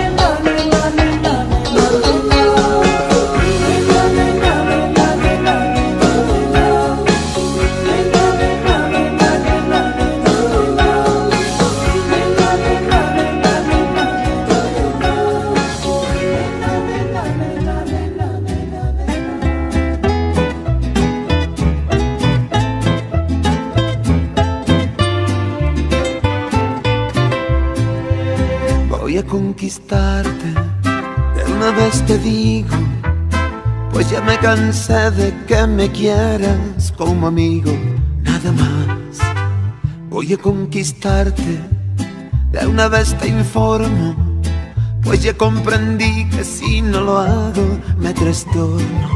[SPEAKER 1] Voy a conquistarte, de una vez te digo, pues ya me cansé de que me quieras como amigo, nada más. Voy a conquistarte, de una vez te informo, pues ya comprendí que si no lo hago me trastorno.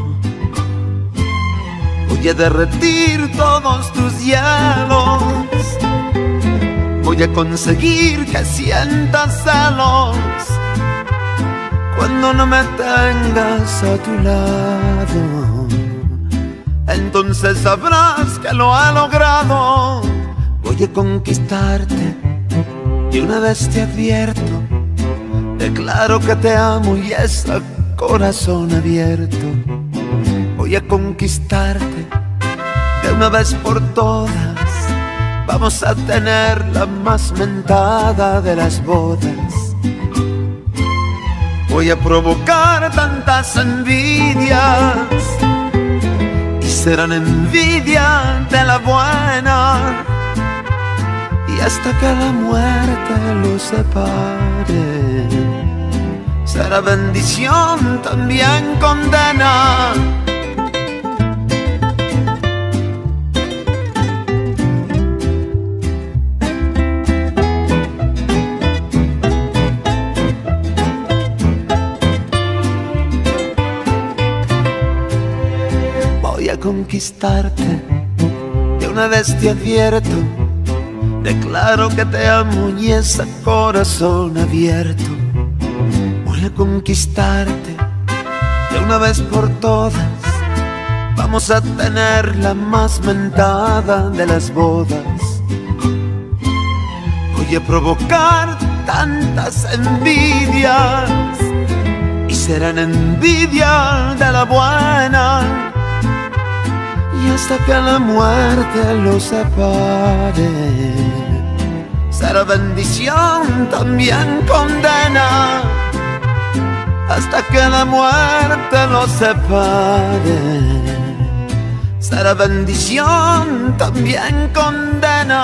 [SPEAKER 1] Voy a derretir todos tus hielos, voy a conseguir que sientas celos cuando no me tengas a tu lado. Entonces sabrás que lo he logrado. Voy a conquistarte y una vez te advierto, declaro que te amo y es a corazón abierto. Voy a conquistarte de una vez por todas. Vamos a tener la más mentada de las bodas. Voy a provocar tantas envidias y serán envidia de la buena, y hasta que la muerte los separe, será bendición también condena. Conquistarte, de una vez te advierto, declaro que te amo y es a corazón abierto. Voy a conquistarte, de una vez por todas. Vamos a tener la más mentada de las bodas. Voy a provocar tantas envidias y serán envidia de la buena, y hasta que la muerte los separe, será bendición también condena. Hasta que la muerte los separe, será bendición también condena.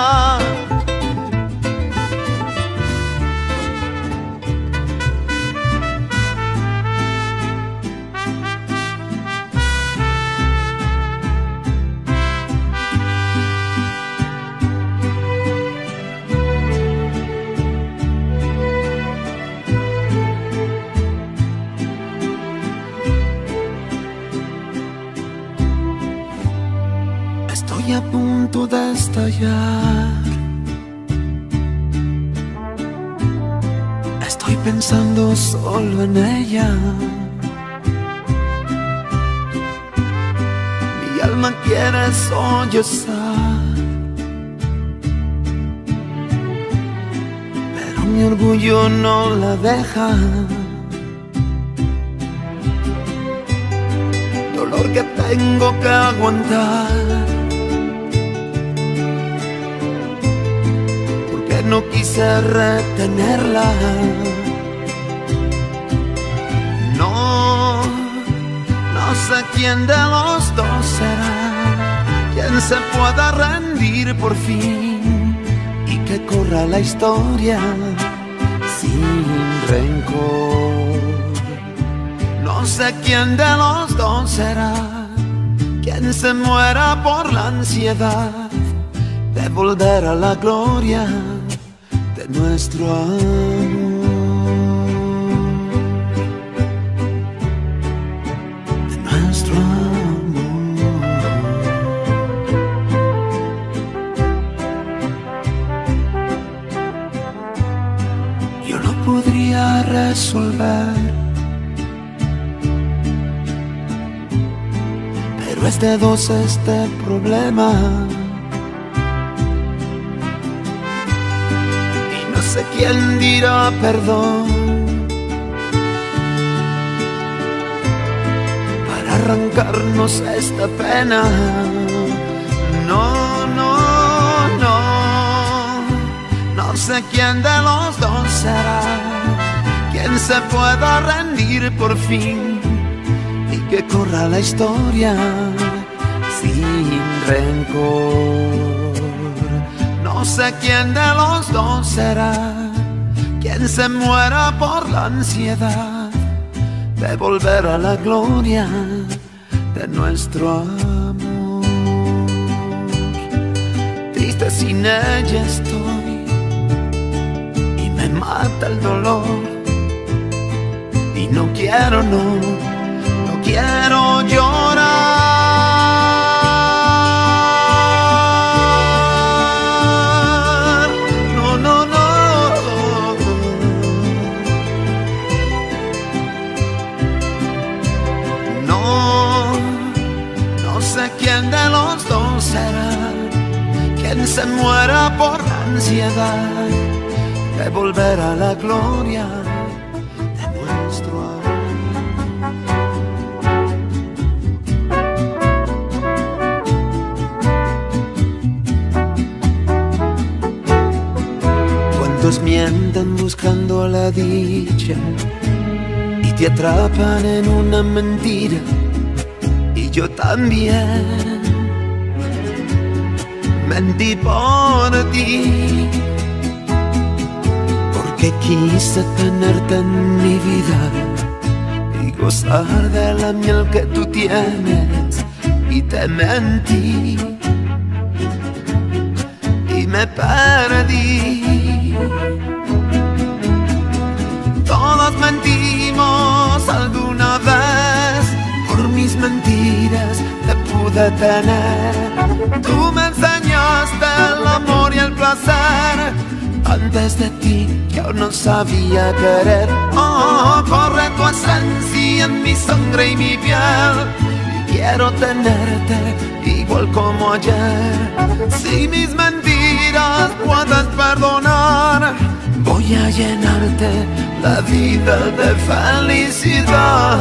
[SPEAKER 1] Estoy a punto de estallar. Estoy pensando solo en ella. Mi alma quiere sollozar, pero mi orgullo no la deja. Dolor que tengo que aguantar, no quise retenerla. No,
[SPEAKER 5] No sé quién de los dos será quien se pueda rendir por fin y que corra la historia sin rencor. No sé quién de los dos será quien se muera por la ansiedad de volver a la gloria de nuestro amor. Podría resolver, pero es de dos este problema y no sé quién dirá perdón para arrancarnos esta pena. No, no, no, no sé quién de los dos será quien se pueda rendir por fin y que corra la historia sin rencor. No sé quién de los dos será quien se muera por la ansiedad de volver a la gloria de nuestro amor. Triste sin ella estoy y me mata el dolor. Y no quiero, no, no quiero llorar. No, no, no. No, no sé quién de los dos será quien se muera por la ansiedad de volver a la gloria. Mienten buscando la dicha y te atrapan en una mentira, y yo también mentí por ti, porque quise tenerte en mi vida y gozar de la miel que tú tienes, y te mentí y me perdí. Todos mentimos alguna vez, por mis mentiras te pude tener. Tú me enseñaste el amor y el placer, antes de ti yo no sabía querer. Oh, corre tu esencia en mi sangre y mi piel, y quiero tenerte igual como ayer. Si mis mentiras puedes perdonar, voy a llenarte la vida de felicidad.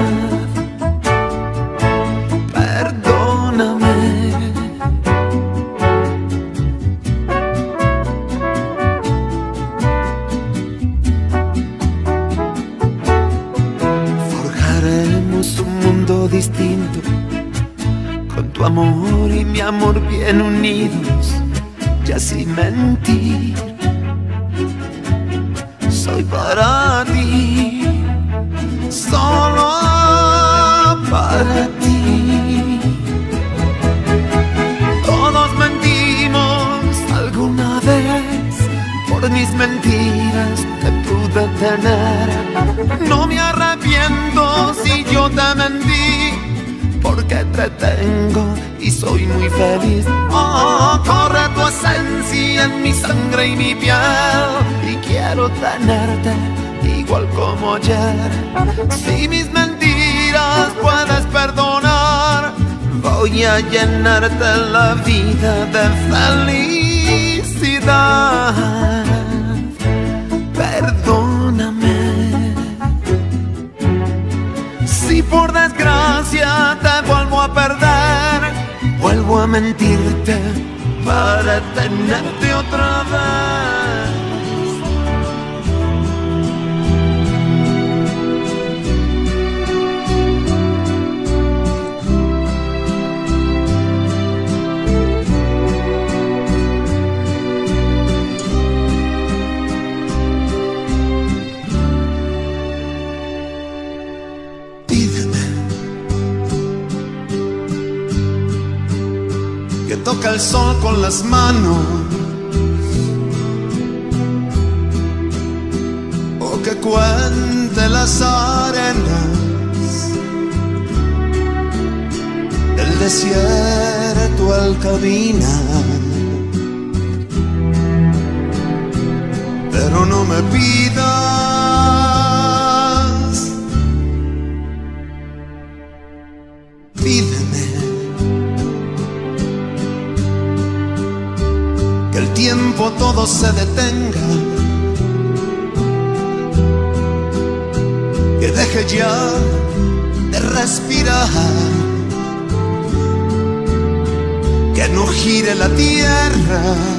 [SPEAKER 5] Perdóname. Forjaremos un mundo distinto, con tu amor y mi amor bien unidos, y sin mentir. Soy para ti, solo para ti. Todos mentimos alguna vez, por mis mentiras te pude tener. No me arrepiento si yo te mentí, porque te tengo y soy muy feliz. Oh, corre tu esencia en mi sangre y mi piel, y quiero tenerte igual como ayer. Si mis mentiras puedes perdonar, voy a llenarte la vida de felicidad. Perdóname. Si por desgracia te vuelvo a perder, vuelvo a mentirte para tenerte otra vez. toque el sol con las manos, o que cuente las arenas del desierto al caminar. Pero no me pidas, pídeme que el tiempo todo se detenga, que deje ya de respirar, que no gire la tierra.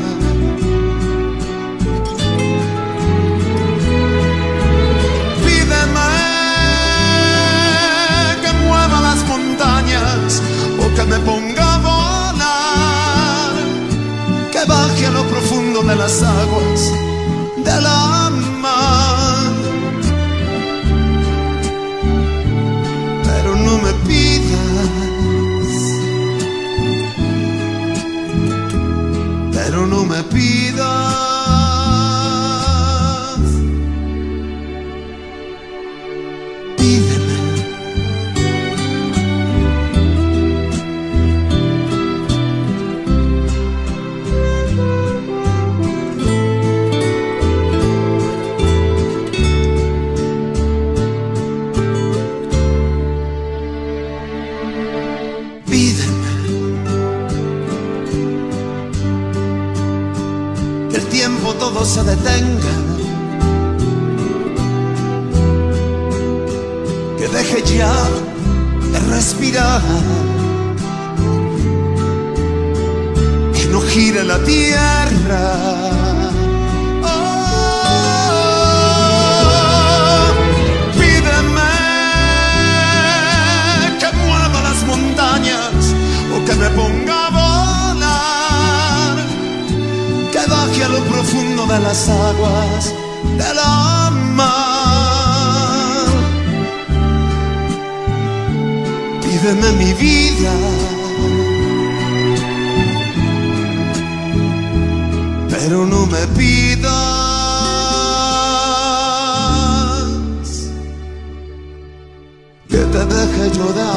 [SPEAKER 5] O que me ponga a volar, que baje a lo profundo de las aguas de la mar. Pero no me pidas, pero no me pidas. Todo se detenga, que deje ya de respirar, que no gire la tierra. Oh, pídeme que mueva las montañas o que me ponga a volar, que baje a lo profundo de las aguas de la mar. Pídeme mi vida, pero no me pidas que te deje yo de